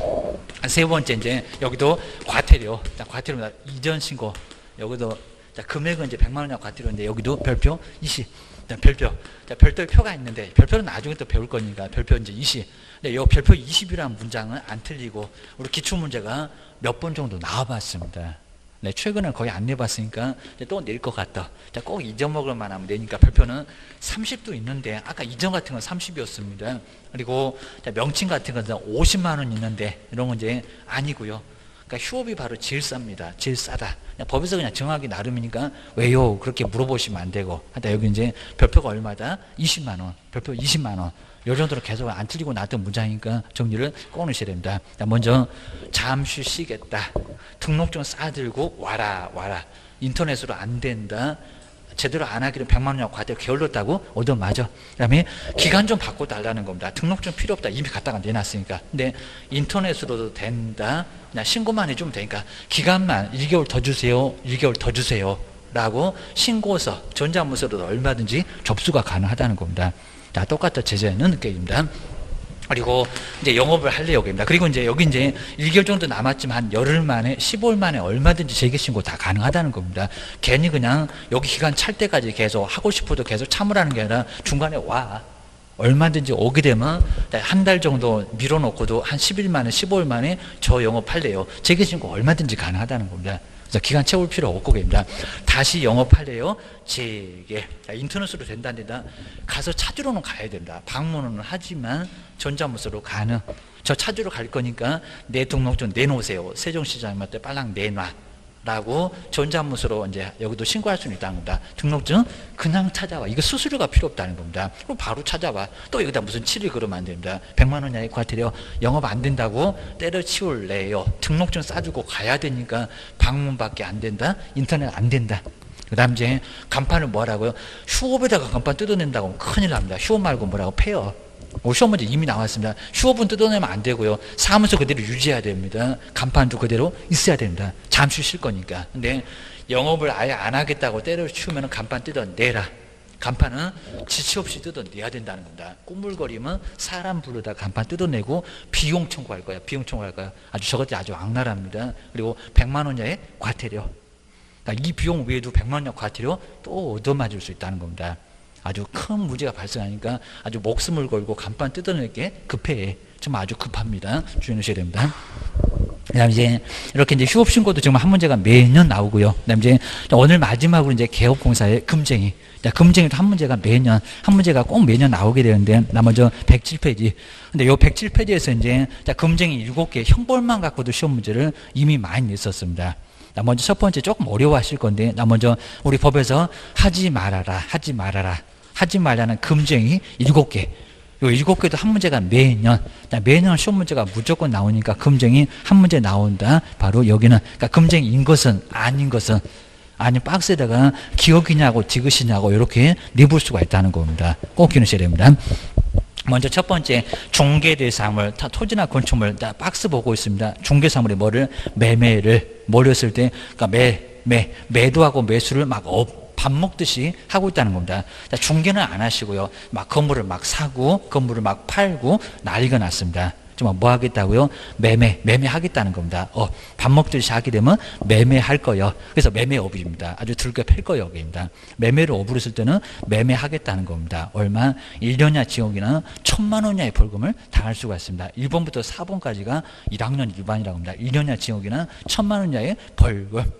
세 번째 이제 여기도 과태료, 자, 과태료입니다. 이전 신고 여기도 자, 금액은 이제 백만 원이나 과태료인데 여기도 별표 이시. 자, 별표. 자, 별도의 표가 있는데 별표는 나중에 또 배울 거니까 별표 이제 이십. 근데 이 별표 이십이라는 문장은 안 틀리고 우리 기출 문제가 몇 번 정도 나와봤습니다. 네, 최근에 거의 안 내봤으니까 또 낼 것 같다. 자, 꼭 잊어먹을만 하면 되니까 별표는 삼십도 있는데 아까 이전 같은 건 삼십이었습니다. 그리고 자, 명칭 같은 건 오십만 원 있는데 이런 건 이제 아니고요. 그러니까 휴업이 바로 제일 쌉니다. 제일 싸다. 그냥 법에서 그냥 정하기 나름이니까 왜요? 그렇게 물어보시면 안 되고. 하여튼 여기 이제 별표가 얼마다? 이십만 원. 별표 이십만 원. 요 정도로 계속 안 틀리고 나왔던 문장이니까 정리를 꼭 넣으셔야 됩니다. 먼저 잠시 쉬겠다. 등록증 싸들고 와라 와라. 인터넷으로 안 된다. 제대로 안 하기로 백만 원이라고 과태료 게을렀다고? 얻어 맞아. 그 다음에 기간 좀 바꿔달라는 겁니다. 등록증 필요 없다. 이미 갖다가 내놨으니까. 근데 인터넷으로도 된다. 그냥 신고만 해주면 되니까 기간만 일 개월 더 주세요. 일 개월 더 주세요. 라고 신고서, 전자문서로도 얼마든지 접수가 가능하다는 겁니다. 자, 똑같은 제재는 느껴집니다. 그리고 이제 영업을 할래요. 여기입니다. 그리고 이제 여기 이제 일 개월 정도 남았지만 한 열흘 만에, 십오 일 만에 얼마든지 재개신고 다 가능하다는 겁니다. 괜히 그냥 여기 기간 찰 때까지 계속 하고 싶어도 계속 참으라는 게 아니라 중간에 와. 얼마든지 오게 되면 한 달 정도 밀어놓고도 한 십 일 만에, 십오 일 만에 저 영업할래요. 재개신고 얼마든지 가능하다는 겁니다. 그래서 기간 채울 필요 없고 됩니다. 다시 영업할래요? 재개. 인터넷으로 된다는데 가서 찾으러는 가야 된다. 방문은 하지만 전자문서로 가능. 저 찾으러 갈 거니까 내 등록증 내놓으세요. 세종시장님한테 빨랑 내놔. 라고 전자문서로 이제 여기도 신고할 수는 있다는 겁니다. 등록증 그냥 찾아와. 이거 수수료가 필요 없다는 겁니다. 그럼 바로 찾아와. 또 여기다 무슨 칠 일 그러면 안 됩니다. 백만 원 이하의 과태료 영업 안 된다고 때려치울래요. 등록증 싸주고 가야 되니까 방문밖에 안 된다. 인터넷 안 된다. 그 다음 이제 간판을 뭐라고요? 휴업에다가 간판 뜯어낸다고 하면 큰일 납니다. 휴업 말고 뭐라고? 폐업. 시험 문제 이미 나왔습니다. 휴업은 뜯어내면 안 되고요. 사무소 그대로 유지해야 됩니다. 간판도 그대로 있어야 됩니다. 잠시 쉴 거니까. 근데 영업을 아예 안 하겠다고 때려치우면 간판 뜯어내라. 간판은 지체 없이 뜯어내야 된다는 겁니다. 꾸물거리면 사람 부르다 간판 뜯어내고 비용 청구할 거야. 비용 청구할 거야. 아주 저것들이 아주 악랄합니다. 그리고 백만 원 이하의 과태료. 그러니까 이 비용 외에도 백만 원 이하 과태료 또 얻어맞을 수 있다는 겁니다. 아주 큰 문제가 발생하니까 아주 목숨을 걸고 간판 뜯어낼 게 급해. 좀 아주 급합니다. 주의하셔야 됩니다. 그 다음 이제 이렇게 이제 휴업 신고도 지금 한 문제가 매년 나오고요. 그 다음 이제 오늘 마지막으로 이제 개업공사의 금쟁이. 금쟁이도 한 문제가 매년, 한 문제가 꼭 매년 나오게 되는데, 나 먼저 백칠 페이지. 근데 요 백칠 페이지에서 이제 금쟁이 일곱 개 형벌만 갖고도 시험 문제를 이미 많이 냈었습니다. 나 먼저 첫 번째 조금 어려워하실 건데, 나 먼저 우리 법에서 하지 말아라, 하지 말아라. 하지 말라는 금쟁이 일곱 개. 요 일곱 개도 한 문제가 매년, 매년 시험 문제가 무조건 나오니까 금쟁이 한 문제 나온다. 바로 여기는, 그러니까 금쟁이인 것은, 아닌 것은, 아니 박스에다가 기억이냐고 디귿이냐고 이렇게 내볼 수가 있다는 겁니다. 꼭 기억하셔야 됩니다. 먼저 첫 번째 중개대사물, 토지나 건축물, 박스 보고 있습니다. 중개사물이 뭐를? 매매를, 뭘 했을 때, 그러니까 매, 매, 매도하고 매수를 막 업, 밥 먹듯이 하고 있다는 겁니다. 중개는 안 하시고요. 막 건물을 막 사고 건물을 막 팔고 난리가 났습니다. 좀 뭐 하겠다고요? 매매, 매매하겠다는 겁니다. 어, 밥 먹듯이 하게 되면 매매할 거예요. 그래서 매매업입니다. 아주 들게 팰 거예요. 입니다. 매매를 업으로 쓸 때는 매매하겠다는 겁니다. 얼마? 일 년 이하 징역이나 천만 원 이하의 벌금을 당할 수가 있습니다. 일 번부터 사 번까지가 일 학년 일반이라고 합니다. 일 년 이하 징역이나 천만 원 이하의 벌금.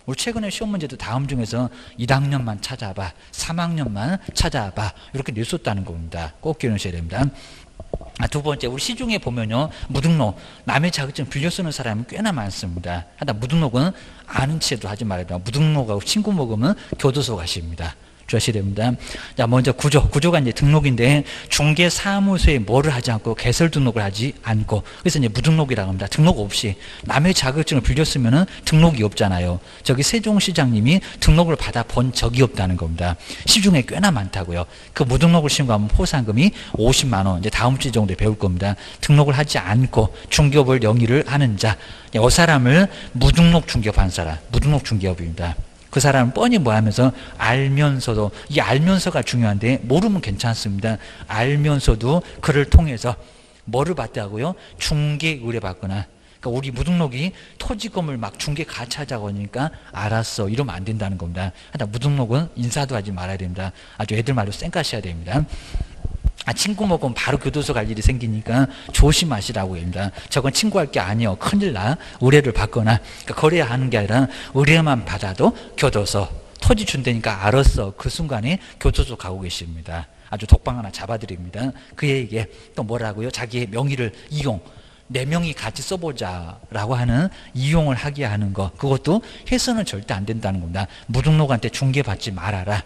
우리 최근에 시험 문제도 다음 중에서 일 학년만 찾아봐, 삼 학년만 찾아봐 이렇게 냈었다는 겁니다. 꼭 기억하셔야 됩니다. 아, 두 번째, 우리 시중에 보면요, 무등록, 남의 자격증 빌려 쓰는 사람이 꽤나 많습니다. 하다 무등록은 아는 체도 하지 말아야 돼요. 무등록하고 친구 먹으면 교도소 가십니다. 주셔야 됩니다. 자, 먼저 구조. 구조가 이제 등록인데, 중개사무소에 뭐를 하지 않고 개설 등록을 하지 않고, 그래서 이제 무등록이라고 합니다. 등록 없이. 남의 자격증을 빌렸으면은 등록이 없잖아요. 저기 세종시장님이 등록을 받아 본 적이 없다는 겁니다. 시중에 꽤나 많다고요. 그 무등록을 신고하면 포상금이 오십만 원. 이제 다음 주 정도에 배울 겁니다. 등록을 하지 않고 중개업을 영위를 하는 자. 이 사람을 무등록 중개업한 사람. 무등록 중개업입니다. 그 사람은 뻔히 뭐 하면서 알면서도, 이 알면서가 중요한데 모르면 괜찮습니다. 알면서도 그를 통해서 뭐를 받다고요? 중개 의뢰받거나. 그러니까 우리 무등록이 토지건물 막 중개 같이 하자고 하니까 알았어 이러면 안 된다는 겁니다. 하여튼 무등록은 인사도 하지 말아야 됩니다. 아주 애들 말로 쌩까셔야 됩니다. 아, 친구 먹으면 바로 교도소 갈 일이 생기니까 조심하시라고 합니다. 저건 친구할 게 아니요. 큰일 나. 의뢰를 받거나, 그러니까 거래하는 게 아니라 의뢰만 받아도 교도소. 토지 준다니까 알았어. 그 순간에 교도소 가고 계십니다. 아주 독방 하나 잡아드립니다. 그에게 또 뭐라고요? 자기의 명의를 이용. 내 명의 같이 써보자라고 하는 이용을 하게 하는 거. 그것도 해서는 절대 안 된다는 겁니다. 무등록한테 중개받지 말아라.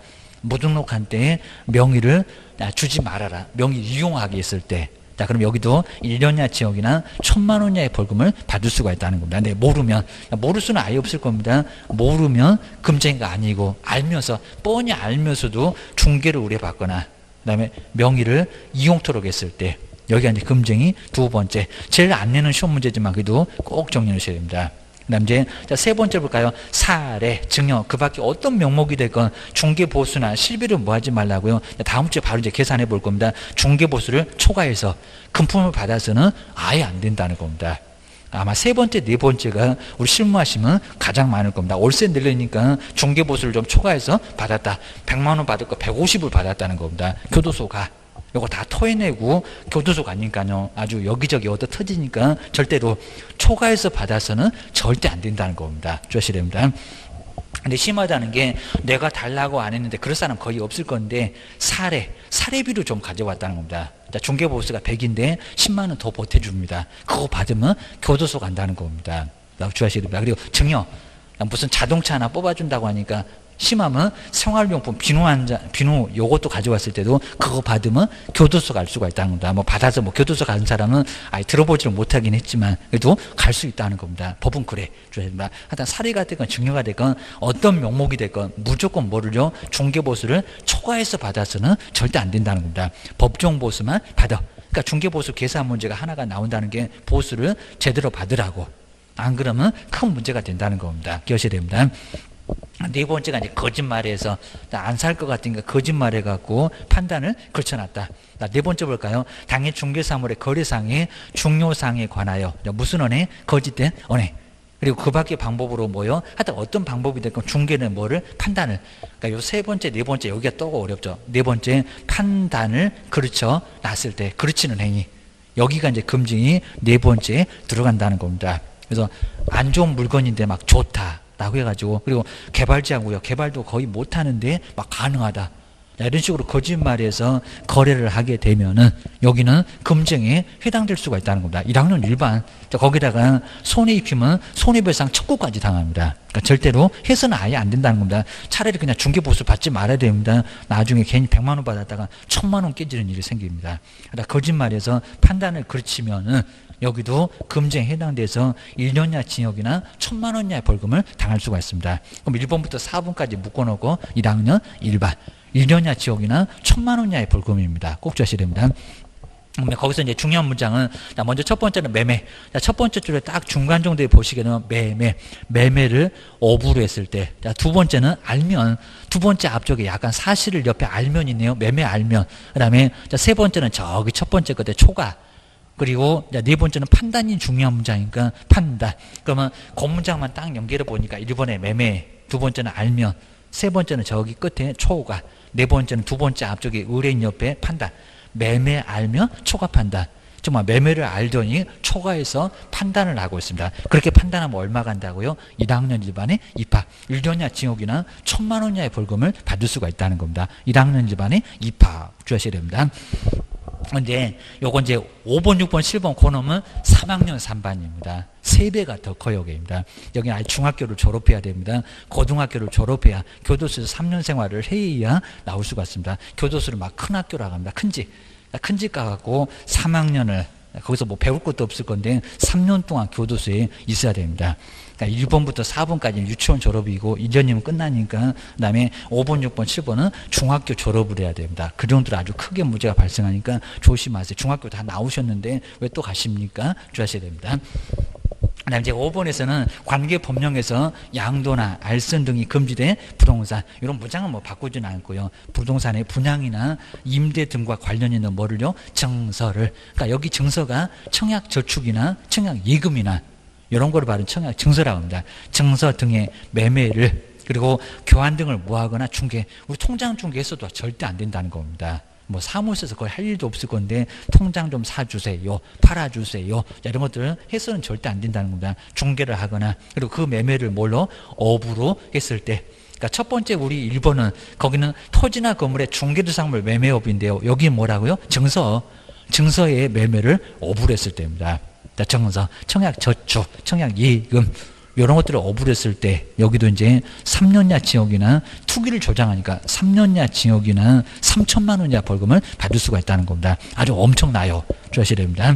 무등록한테 명의를 주지 말아라. 명의 이용하게 했을 때. 자, 그럼 여기도 일 년 이하 징역이나 천만 원 이하의 벌금을 받을 수가 있다는 겁니다. 근데 모르면, 모를 수는 아예 없을 겁니다. 모르면 금쟁이가 아니고, 알면서, 뻔히 알면서도 중개를 의뢰받거나, 그 다음에 명의를 이용토록 했을 때, 여기가 이제 금쟁이 두 번째. 제일 안 내는 시험 문제지만 그래도 꼭 정리해 주셔야 됩니다. 그 다음 이제 세 번째 볼까요? 사례, 증여, 그 밖에 어떤 명목이 됐건 중개보수나 실비를 뭐 하지 말라고요. 다음 주에 바로 이제 계산해 볼 겁니다. 중개보수를 초과해서 금품을 받아서는 아예 안 된다는 겁니다. 아마 세 번째, 네 번째가 우리 실무하시면 가장 많을 겁니다. 월세 내려니까 중개보수를 좀 초과해서 받았다. 백만 원 받을 거 백오십을 받았다는 겁니다. 교도소가. 이거 다 토해내고 교도소 가니까요. 아주 여기저기 얻어 터지니까 절대로 초과해서 받아서는 절대 안 된다는 겁니다. 주셔야 됩니다. 근데 심하다는 게 내가 달라고 안 했는데 그럴 사람 거의 없을 건데 사례, 사례비로 좀 가져왔다는 겁니다. 자, 중개보수가 백인데 십만 원 더 보태줍니다. 그거 받으면 교도소 간다는 겁니다. 주셔야 됩니다. 그리고 증여, 무슨 자동차 하나 뽑아준다고 하니까 심하면 생활용품 비누 한 잔, 비누 요것도 가져왔을 때도 그거 받으면 교도소 갈 수가 있다는 겁니다. 뭐 받아서 뭐 교도소 가는 사람은 아예 들어보지를 못하긴 했지만 그래도 갈 수 있다는 겁니다. 법은 그래. 하여튼 사례가 됐건 증여가 됐건 어떤 명목이 됐건 무조건 뭐를요? 중개보수를 초과해서 받아서는 절대 안 된다는 겁니다. 법정 보수만 받아. 그러니까 중개보수 계산 문제가 하나가 나온다는 게 보수를 제대로 받으라고. 안 그러면 큰 문제가 된다는 겁니다. 기억하셔야 됩니다. 네 번째가 이제 거짓말해서 안 살 것 같으니까 거짓말해갖고 판단을 걸쳐놨다. 네 번째 볼까요? 당해 중개사물의 거래상의 중요사항에 관하여 무슨 언해? 거짓된 언해. 그리고 그 밖의 방법으로 뭐요? 하여튼 어떤 방법이 됐건 중개는 뭐를? 판단을. 그러니까 요 세 번째, 네 번째 여기가 또 어렵죠. 네 번째 판단을 그르쳐 놨을 때 그르치는 행위. 여기가 이제 금징이 네 번째에 들어간다는 겁니다. 그래서 안 좋은 물건인데 막 좋다. 라고 해가지고, 그리고 개발자고요. 개발도 거의 못하는데 막 가능하다. 이런 식으로 거짓말해서 거래를 하게 되면은 여기는 금쟁에 해당될 수가 있다는 겁니다. 일 학년 일반. 거기다가 손해입히면 손해배상 청구까지 당합니다. 그러니까 절대로 해서는 아예 안 된다는 겁니다. 차라리 그냥 중개보수 받지 말아야 됩니다. 나중에 괜히 백만 원 받았다가 천만 원 깨지는 일이 생깁니다. 그러니까 거짓말해서 판단을 그르치면은 여기도 금쟁에 해당돼서 일 년 이하 징역이나 천만 원 이하의 벌금을 당할 수가 있습니다. 그럼 일 번부터 사 번까지 묶어놓고 일 학년 일반. 일 년 이하 징역이나 천만 원 이하의 벌금입니다. 꼭 주셔야 됩니다. 거기서 이제 중요한 문장은, 자, 먼저 첫 번째는 매매. 자, 첫 번째 줄에 딱 중간 정도에 보시게 되면 매매. 매매를 업으로 했을 때. 자, 두 번째는 알면. 두 번째 앞쪽에 약간 사실을 옆에 알면 있네요. 매매 알면. 그 다음에, 자, 세 번째는 저기 첫 번째 끝에 초과. 그리고 네 번째는 판단이 중요한 문장이니까 판단. 그러면 그 문장만 딱 연결해 보니까 일 번에 매매, 두 번째는 알면, 세 번째는 저기 끝에 초과, 네 번째는 두 번째 앞쪽에 의뢰인 옆에 판단. 매매 알면 초과 판단. 정말 매매를 알더니 초과해서 판단을 하고 있습니다. 그렇게 판단하면 얼마 간다고요? 일 학년 집안에 입학. 일 년 이하 징역이나 천만 원 이하의 벌금을 받을 수가 있다는 겁니다. 일 학년 집안에 입학 주하셔야 됩니다. 근데 요건 이제 오 번, 육 번, 칠 번 그놈은 삼 학년 삼 반입니다. 세 배가 더 커요, 여기입니다. 여기는 아예 중학교를 졸업해야 됩니다. 고등학교를 졸업해야 교도소에서 삼 년 생활을 해야 나올 수가 있습니다. 교도소를 막 큰 학교라고 합니다. 큰 집. 큰 집 가갖고 삼 학년을 거기서 뭐 배울 것도 없을 건데 삼 년 동안 교도소에 있어야 됩니다. 그러니까 일 번부터 사 번까지는 유치원 졸업이고 일 년이면 끝나니까 그다음에 오 번, 육 번, 칠 번은 중학교 졸업을 해야 됩니다. 그 정도로 아주 크게 문제가 발생하니까 조심하세요. 중학교 다 나오셨는데 왜 또 가십니까? 주의하셔야 됩니다. 그다음에 이제 오 번에서는 관계법령에서 양도나 알선 등이 금지된 부동산 이런 문장은 뭐 바꾸지는 않고요. 부동산의 분양이나 임대 등과 관련 있는 뭐를요? 증서를. 그러니까 여기 증서가 청약저축이나 청약예금이나 이런 거를 말하는 청약증서라고 합니다. 증서 등의 매매를 그리고 교환 등을 뭐하거나 중개. 우리 통장 중개했어도 절대 안 된다는 겁니다. 뭐 사무소에서 거의 할 일도 없을 건데 통장 좀 사주세요, 팔아주세요, 이런 것들은 해서는 절대 안 된다는 겁니다. 중개를 하거나 그리고 그 매매를 뭘로? 업으로 했을 때. 그러니까 첫 번째 우리 일 번은 거기는 토지나 건물의 중개대상물 매매업인데요. 여기 뭐라고요? 증서, 증서의 매매를 업으로 했을 때입니다. 증서, 청약저축, 청약예금 이런 것들을 업으로 했을 때 여기도 이제 삼 년 이하 징역이나 투기를 조장하니까 삼 년 이하 징역이나 삼천만 원 이하 벌금을 받을 수가 있다는 겁니다. 아주 엄청나요. 주의하셔야 됩니다.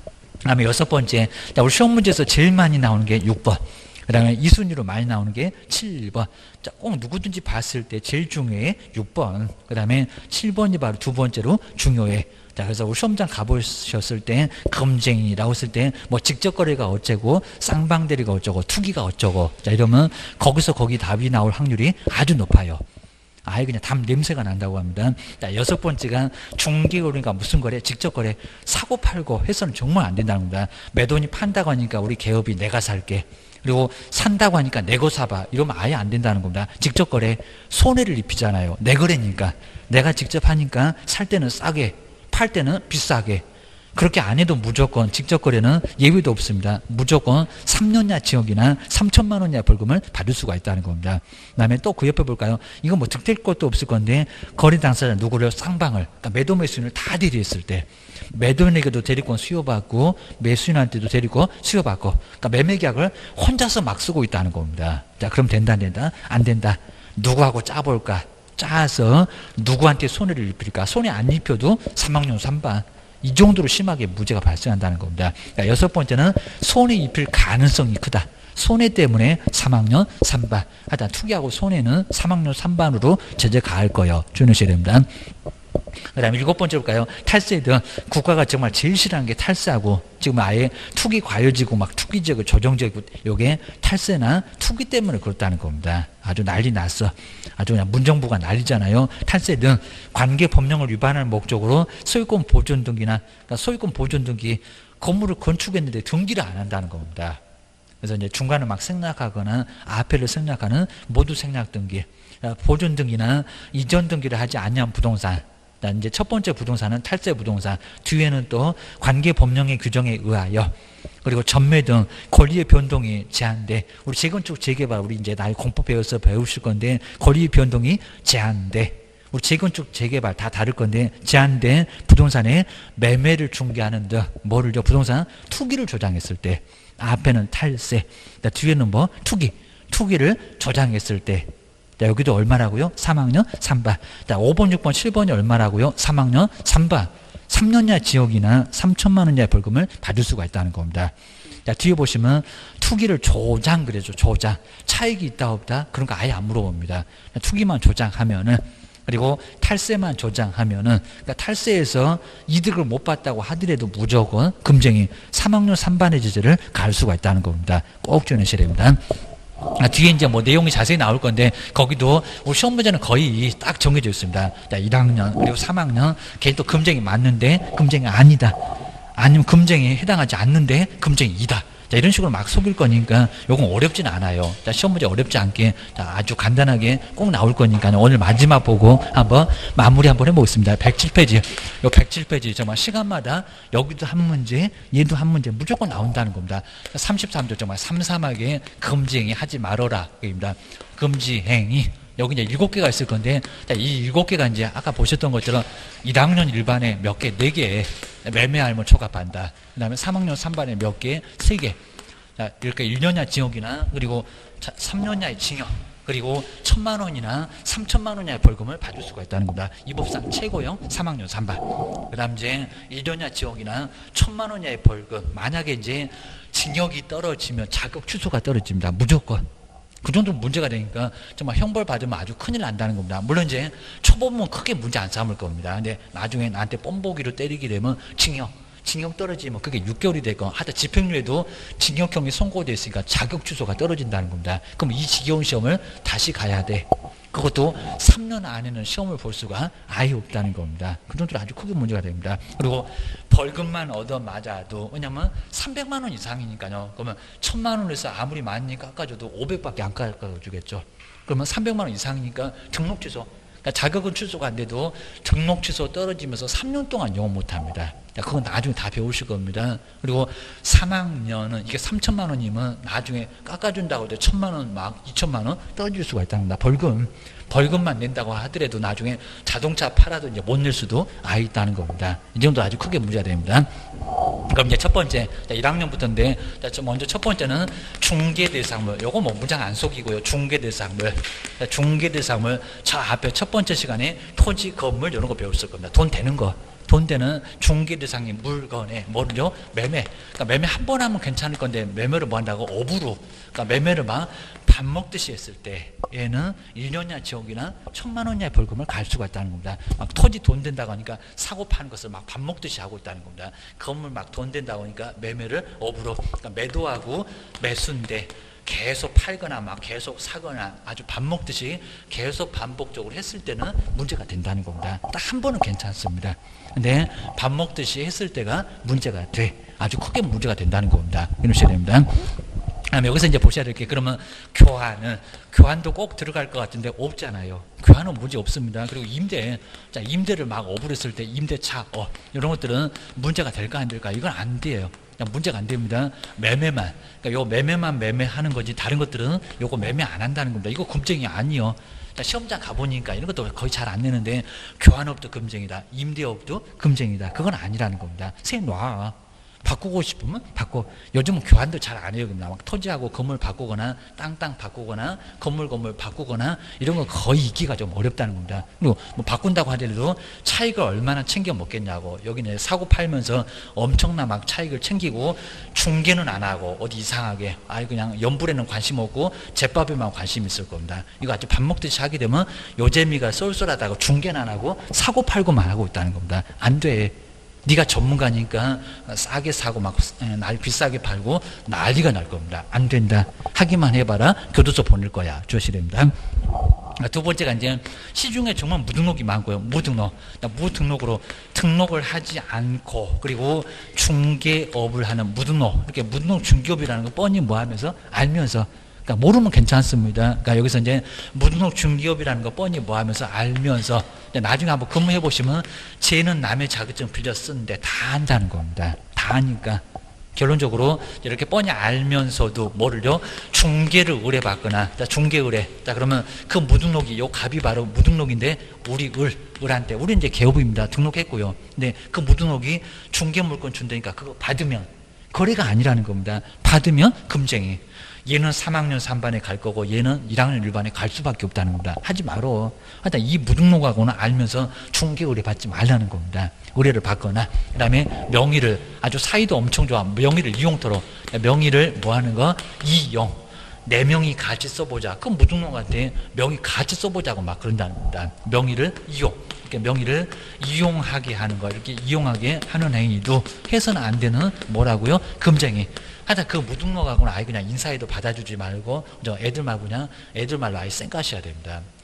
그 다음에 여섯 번째, 우리 시험 문제에서 제일 많이 나오는 게 육 번. 그 다음에 이 순위로 많이 나오는 게 칠 번. 자, 꼭 누구든지 봤을 때 제일 중요해 육 번. 그 다음에 칠 번이 바로 두 번째로 중요해. 자, 그래서 우리 시험장 가보셨을 때 금쟁이라고 했을 때 뭐 직접거래가 어쩌고 쌍방대리가 어쩌고 투기가 어쩌고 자 이러면 거기서 거기 답이 나올 확률이 아주 높아요. 아예 그냥 답 냄새가 난다고 합니다. 자, 여섯 번째가 중개거래가 무슨 거래? 직접거래. 사고 팔고 해서는 정말 안 된다는 겁니다. 매 돈이 판다고 하니까 우리 개업이 내가 살게. 그리고 산다고 하니까 내고 사봐. 이러면 아예 안 된다는 겁니다. 직접거래 손해를 입히잖아요. 내 거래니까. 내가 직접 하니까 살 때는 싸게 팔 때는 비싸게. 그렇게 안 해도 무조건 직접거래는 예외도 없습니다. 무조건 삼 년 이하 징역이나 삼천만 원 이하 벌금을 받을 수가 있다는 겁니다. 그 다음에 또 그 옆에 볼까요? 이건 뭐 득될 것도 없을 건데 거래 당사자 누구를 쌍방을 그러니까 매도 매수인을 다 대리했을 때 매도인에게도 대리권 수여받고 매수인한테도 대리권 수여받고 그러니까 매매계약을 혼자서 막 쓰고 있다는 겁니다. 자, 그럼 된다 안 된다? 안 된다. 누구하고 짜볼까? 짜서 누구한테 손해를 입힐까? 손해 안 입혀도 삼 학년 삼 반. 이 정도로 심하게 무죄가 발생한다는 겁니다. 그러니까 여섯 번째는 손해 입힐 가능성이 크다. 손해 때문에 삼 학년 삼 반. 하여튼 투기하고 손해는 삼 학년 삼 반으로 제재 가할 거예요. 주의하셔야 됩니다. 그 다음에 일곱 번째 볼까요? 탈세 등 국가가 정말 제일 싫어하는 게 탈세하고 지금 아예 투기 과열지구 막 투기지구 조정지구 요게 탈세나 투기 때문에 그렇다는 겁니다. 아주 난리 났어. 아주 그냥 문정부가 난리잖아요. 탈세 등 관계 법령을 위반할 목적으로 소유권 보존 등기나 그러니까 소유권 보존 등기 건물을 건축했는데 등기를 안 한다는 겁니다. 그래서 이제 중간에 막 생략하거나 앞에를 생략하는 모두 생략 등기, 보존 등기나 이전 등기를 하지 않냐는 부동산. 이제 첫 번째 부동산은 탈세 부동산, 뒤에는 또 관계 법령의 규정에 의하여 그리고 전매 등 권리의 변동이 제한돼. 우리 재건축 재개발 우리 이제 나이 공법 배워서 배우실 건데 권리의 변동이 제한돼. 우리 재건축 재개발 다 다를 건데 제한된 부동산의 매매를 중개하는 등 뭐를요? 부동산 투기를 조장했을 때 앞에는 탈세, 뒤에는 뭐 투기, 투기를 조장했을 때. 자, 여기도 얼마라고요? 삼 학년 삼 반. 자, 오 번, 육 번, 칠 번이 얼마라고요? 삼 학년 삼 반. 삼 년 이하 징역이나 삼천만 원 이하의 벌금을 받을 수가 있다는 겁니다. 자, 뒤에 보시면 투기를 조장 그래죠. 조장. 차익이 있다 없다? 그런 거 아예 안 물어봅니다. 투기만 조장하면은 그리고 탈세만 조장하면은 그러니까 탈세에서 이득을 못 봤다고 하더라도 무조건 금쟁이 삼 학년 삼 반의 제재를 가할 수가 있다는 겁니다. 꼭 주의하셔야 됩니다. 아, 뒤에 이제 뭐 내용이 자세히 나올 건데 거기도 우리 시험 문제는 거의 딱 정해져 있습니다. 자, 일 학년 그리고 삼 학년 걔 또 금쟁이 맞는데 금쟁이 아니다. 아니면 금쟁이에 해당하지 않는데 금쟁이이다. 자, 이런 식으로 막 속일 거니까 요건 어렵진 않아요. 자, 시험 문제 어렵지 않게 자, 아주 간단하게 꼭 나올 거니까 오늘 마지막 보고 한번 마무리 한번 해보겠습니다. 백칠 페이지. 요 백칠 페이지 정말 시간마다 여기도 한 문제, 얘도 한 문제 무조건 나온다는 겁니다. 삼십삼 조 정말 삼삼하게 금지행위 하지 말어라. 입니다. 금지행위. 여기 이제 일곱 개가 있을 건데, 자, 이 일곱 개가 이제 아까 보셨던 것처럼 일 학년 일반에 몇 개, 네 개, 매매알면 초과한다. 그 다음에 삼 학년 삼 반에 몇 개, 세 개. 자, 이렇게 일 년이나 징역이나, 그리고 삼 년이나의 징역, 그리고 천만 원이나 삼천만 원이나의 벌금을 받을 수가 있다는 겁니다. 이 법상 최고형 삼 학년 삼 반. 그 다음 이제 일 년이나 징역이나 천만 원이나의 벌금. 만약에 이제 징역이 떨어지면 자격 취소가 떨어집니다. 무조건. 그 정도 문제가 되니까 정말 형벌 받으면 아주 큰일 난다는 겁니다. 물론 이제 초범은 크게 문제 안 삼을 겁니다. 근데 나중에 나한테 뽐보기로 때리게 되면 징역, 징역 떨어지면 그게 육 개월이 되건 하여튼 집행유예도 징역형이 선고되어 있으니까 자격 취소가 떨어진다는 겁니다. 그럼 이 지겨운 시험을 다시 가야 돼. 그것도 삼 년 안에는 시험을 볼 수가 아예 없다는 겁니다. 그 정도로 아주 크게 문제가 됩니다. 그리고 벌금만 얻어맞아도, 왜냐면 삼백만 원 이상이니까요. 그러면 천만 원에서 아무리 많이 깎아줘도 오백밖에 안 깎아주겠죠. 그러면 삼백만 원 이상이니까 등록 취소. 그러니까 자격은 취소가 안 돼도 등록 취소 떨어지면서 삼 년 동안 영업 못합니다. 그건 나중에 다 배우실 겁니다. 그리고 삼 학년은 이게 삼천만 원이면 나중에 깎아준다고 해도 천만 원, 막 이천만 원 떨어질 수가 있다는 겁니다. 벌금. 벌금만 낸다고 하더라도 나중에 자동차 팔아도 이제 못 낼 수도 아 있다는 겁니다. 이 정도 아주 크게 문제가 됩니다. 그럼 이제 첫 번째, 일 학년부터인데, 먼저 첫 번째는 중개대상물. 요거 뭐 문장 안 속이고요. 중개대상물. 중개대상물. 저 앞에 첫 번째 시간에 토지, 건물 이런 거 배웠을 겁니다. 돈 되는 거. 돈 되는 중개대상의 물건에 뭐죠? 매매. 그러니까 매매 한 번 하면 괜찮을 건데 매매를 뭐 한다고? 업으로. 그러니까 매매를 막 밥 먹듯이 했을 때 얘는 일 년이나 징역이나 천만 원이나 벌금을 갈 수가 있다는 겁니다. 막 토지 돈 된다고 하니까 사고 파는 것을 막 밥 먹듯이 하고 있다는 겁니다. 건물 막 돈 된다고 하니까 매매를 업으로. 그러니까 매도하고 매수인데 계속 팔거나 막 계속 사거나 아주 밥 먹듯이 계속 반복적으로 했을 때는 문제가 된다는 겁니다. 딱 한 번은 괜찮습니다. 근데 밥 먹듯이 했을 때가 문제가 돼. 아주 크게 문제가 된다는 겁니다. 이러셔야 됩니다. 다음에 여기서 이제 보셔야 될 게, 그러면 교환은, 교환도 꼭 들어갈 것 같은데 없잖아요. 교환은 문제 없습니다. 그리고 임대, 자, 임대를 막 업으로 했을 때 임대차, 어, 이런 것들은 문제가 될까 안 될까? 이건 안 돼요. 문제가 안 됩니다. 매매만. 그러니까 요 매매만 매매하는 거지 다른 것들은 요거 매매 안 한다는 겁니다. 이거 금쟁이 아니요. 시험장 가보니까 이런 것도 거의 잘 안 내는데 교환업도 금쟁이다. 임대업도 금쟁이다. 그건 아니라는 겁니다. 세 놔. 바꾸고 싶으면 바꿔. 요즘은 교환도 잘 안 해요. 막 토지하고 건물 바꾸거나 땅 땅 바꾸거나 건물 건물 바꾸거나 이런 거 거의 있기가 좀 어렵다는 겁니다. 그리고 뭐 바꾼다고 하더라도 차익을 얼마나 챙겨 먹겠냐고. 여기는 사고 팔면서 엄청난 막 차익을 챙기고 중개는 안 하고 어디 이상하게 아 그냥 연불에는 관심 없고 제밥에만 관심 있을 겁니다. 이거 아주 밥 먹듯이 하게 되면 요재미가 쏠쏠하다고 중개는 안 하고 사고 팔고만 하고 있다는 겁니다. 안 돼. 네가 전문가니까 싸게 사고 막 날 비싸게 팔고 난리가 날 겁니다. 안 된다. 하기만 해봐라. 교도소 보낼 거야. 조심해야 됩니다. 두 번째가 이제 시중에 정말 무등록이 많고요. 무등록. 무등록으로 등록을 하지 않고 그리고 중개업을 하는 무등록. 이렇게 무등록 중개업이라는 거 뻔히 뭐 하면서 알면서 그러니까 모르면 괜찮습니다. 그러니까 여기서 이제 무등록 중개업이라는 거 뻔히 뭐 하면서 알면서 나중에 한번 근무해 보시면 쟤는 남의 자격증 빌려 쓰는데 다 안다는 겁니다. 다 아니까 결론적으로 이렇게 뻔히 알면서도 뭐를요? 중개를 의뢰받거나 중개 의뢰. 자 그러면 그 무등록이 요 값이 바로 무등록인데 우리 을 을한테 우리 이제 개업입니다. 등록했고요. 근데 그 무등록이 중개 물건 준다니까 그거 받으면 거래가 아니라는 겁니다. 받으면 금쟁이. 얘는 삼 학년 삼 반에 갈 거고 얘는 일 학년 일 반에 갈 수밖에 없다는 겁니다. 하지 말어. 하여튼 이 무등록하고는 알면서 중개 의뢰 받지 말라는 겁니다. 의뢰를 받거나 그 다음에 명의를 아주 사이도 엄청 좋아. 명의를 이용토록 명의를 뭐 하는 거? 이용. 네 명이 같이 써보자. 그럼 무등록한테 명의 같이 써보자고 막 그런다는 겁니다. 명의를 이용. 이렇게 명의를 이용하게 하는 거. 이렇게 이용하게 하는 행위도 해서는 안 되는 뭐라고요? 금쟁이. 하여튼 그 무등록하고는 아예 그냥 인사에도 받아주지 말고 저 애들 말고 그냥 애들 말로 아예 쌩까셔야 됩니다.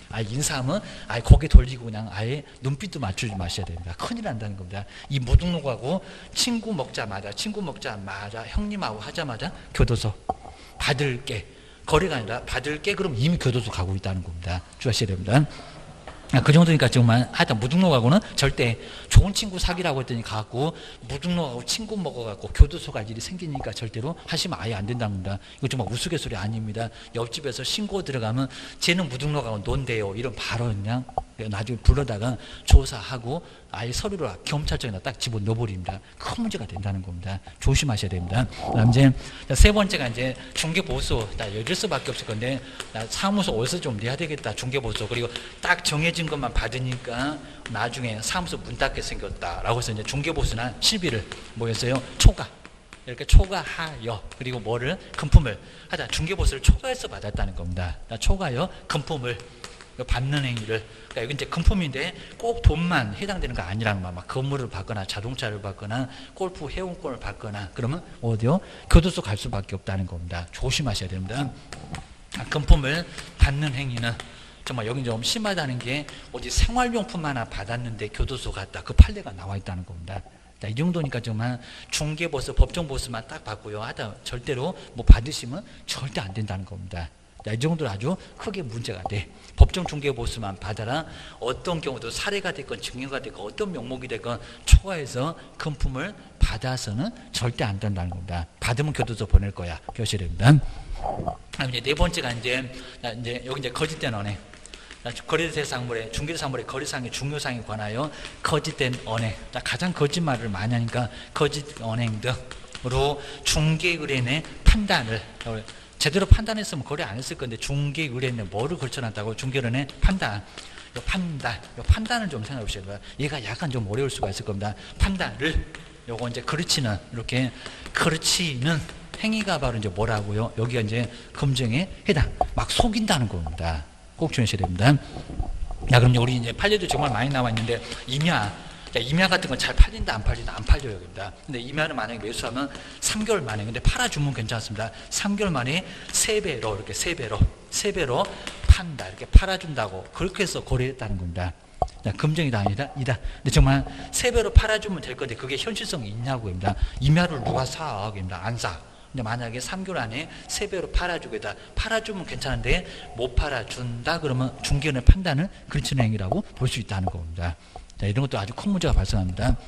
아, 인사하면 아예 고개 돌리고 그냥 아예 눈빛도 맞추지 마셔야 됩니다. 큰일 난다는 겁니다. 이 무등록하고 친구 먹자마자 친구 먹자마자 형님하고 하자마자 교도소 받을게 거리가 아니라 받을게 그럼 이미 교도소 가고 있다는 겁니다. 주의하셔야 됩니다. 그 정도니까 정말 하여튼 무등록하고는 절대 좋은 친구 사귀라고 했더니 가고 무등록하고 친구 먹어갖고 교도소 갈 일이 생기니까 절대로 하시면 아예 안 된다는 겁니다. 이거 정말 우스갯소리 아닙니다. 옆집에서 신고 들어가면 쟤는 무등록하고 논대요 이런 바로 그냥 나중에 불러다가 조사하고 아예 서류를 경찰청에다 딱 집어넣어버립니다. 큰 문제가 된다는 겁니다. 조심하셔야 됩니다. 그다음 이제 세 번째가 이제 중개보수 열릴 수밖에 없을 건데 사무소 어디서 좀 내야 되겠다 중개보수 그리고 딱 정해진 것만 받으니까 나중에 사무소 문 닫게 생겼다라고 해서 이제 중개보수나 실비를 뭐였어요? 초과 이렇게 초과하여 그리고 뭐를 금품을 하자 중개보수를 초과해서 받았다는 겁니다. 초과하여 금품을 받는 행위를 그러니까 여기 이제 금품인데 꼭 돈만 해당되는 거 아니라는 말, 막 건물을 받거나 자동차를 받거나 골프 회원권을 받거나 그러면 어디요? 교도소 갈 수밖에 없다는 겁니다. 조심하셔야 됩니다. 금품을 받는 행위는 정말 여기 좀 심하다는 게 어디 생활용품 하나 받았는데 교도소 갔다 그 판례가 나와 있다는 겁니다. 이 정도니까 정말 중개보수, 법정보수만 딱 받고요. 하다 절대로 뭐 받으시면 절대 안 된다는 겁니다. 이 정도로 아주 크게 문제가 돼. 법정 중개보수만 받아라. 어떤 경우도 사례가 됐건 증여가 됐건 어떤 명목이 됐건 초과해서 금품을 받아서는 절대 안 된다는 겁니다. 받으면 교도소 보낼 거야. 교시해야 됩니다. 이제 네 번째가 이제, 이제 여기 이제 거짓된 언행. 거래대상물의 중개대상물의 거래상의 중요상에 관하여 거짓된 언행. 가장 거짓말을 많이 하니까 거짓 언행 등으로 중개의뢰인의 판단을 제대로 판단했으면 거래 안 했을 건데 중개의뢰인은 뭐를 걸쳐놨다고 중개의뢰인의 판단 요 판단 요 판단을 좀 생각해 보셔야 돼요. 얘가 약간 좀 어려울 수가 있을 겁니다. 판단을 요거 이제 그르치는 이렇게 그르치는 행위가 바로 이제 뭐라고요? 여기가 이제 검증에 해당 막 속인다는 겁니다. 꼭 주의하셔야 됩니다. 야 그럼 우리 이제 판례도 정말 많이 나와 있는데 임야 임야 같은 건 잘 팔린다 안 팔린다 안 팔려요. 여기다. 근데 임야를 만약에 매수하면 삼 개월 만에 근데 팔아주면 괜찮습니다. 삼 개월 만에 세 배로 이렇게 세 배로 세 배로 판다 이렇게 팔아준다고 그렇게 해서 거래했다는 겁니다. 금정이다 아니다 이다. 근데 정말 세 배로 팔아주면 될 건데 그게 현실성이 있냐고입니다. 임야를 누가 사? 입니다. 안 사. 근데 만약에 삼 개월 안에 세 배로 팔아주겠다. 팔아주면 괜찮은데 못 팔아준다 그러면 중개인의 판단을 그르치는 행위라고 볼 수 있다는 겁니다. 자, 이런 것도 아주 큰 문제가 발생합니다.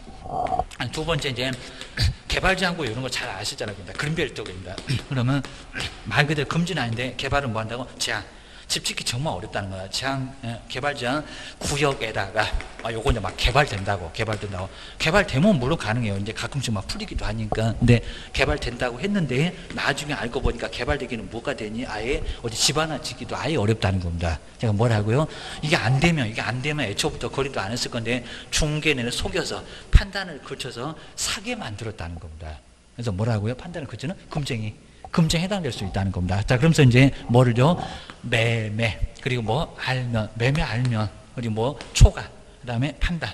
두 번째 이제 개발 제한구 이런 거 잘 아시잖아요. 그린벨트 쪽입니다. 그러면 말 그대로 금지는 아닌데 개발은 뭐 한다고? 제한. 집 짓기 정말 어렵다는 거야. 제한, 개발 제한 구역에다가, 아, 요거 이제 막 개발된다고, 개발된다고. 개발되면 물론 가능해요. 이제 가끔씩 막 풀리기도 하니까. 근데 개발된다고 했는데, 나중에 알고 보니까 개발되기는 뭐가 되니? 아예 어디 집 하나 짓기도 아예 어렵다는 겁니다. 제가 뭐라고요? 이게 안 되면, 이게 안 되면 애초부터 거리도 안 했을 건데, 중개인을 속여서 판단을 거쳐서 사게 만들었다는 겁니다. 그래서 뭐라고요? 판단을 거쳐는 금쟁이. 금쟁에 해당될 수 있다는 겁니다. 자, 그러면서 이제 뭐를요? 매매, 그리고 뭐 알면, 매매 알면, 그리고 뭐 초과, 그 다음에 판단.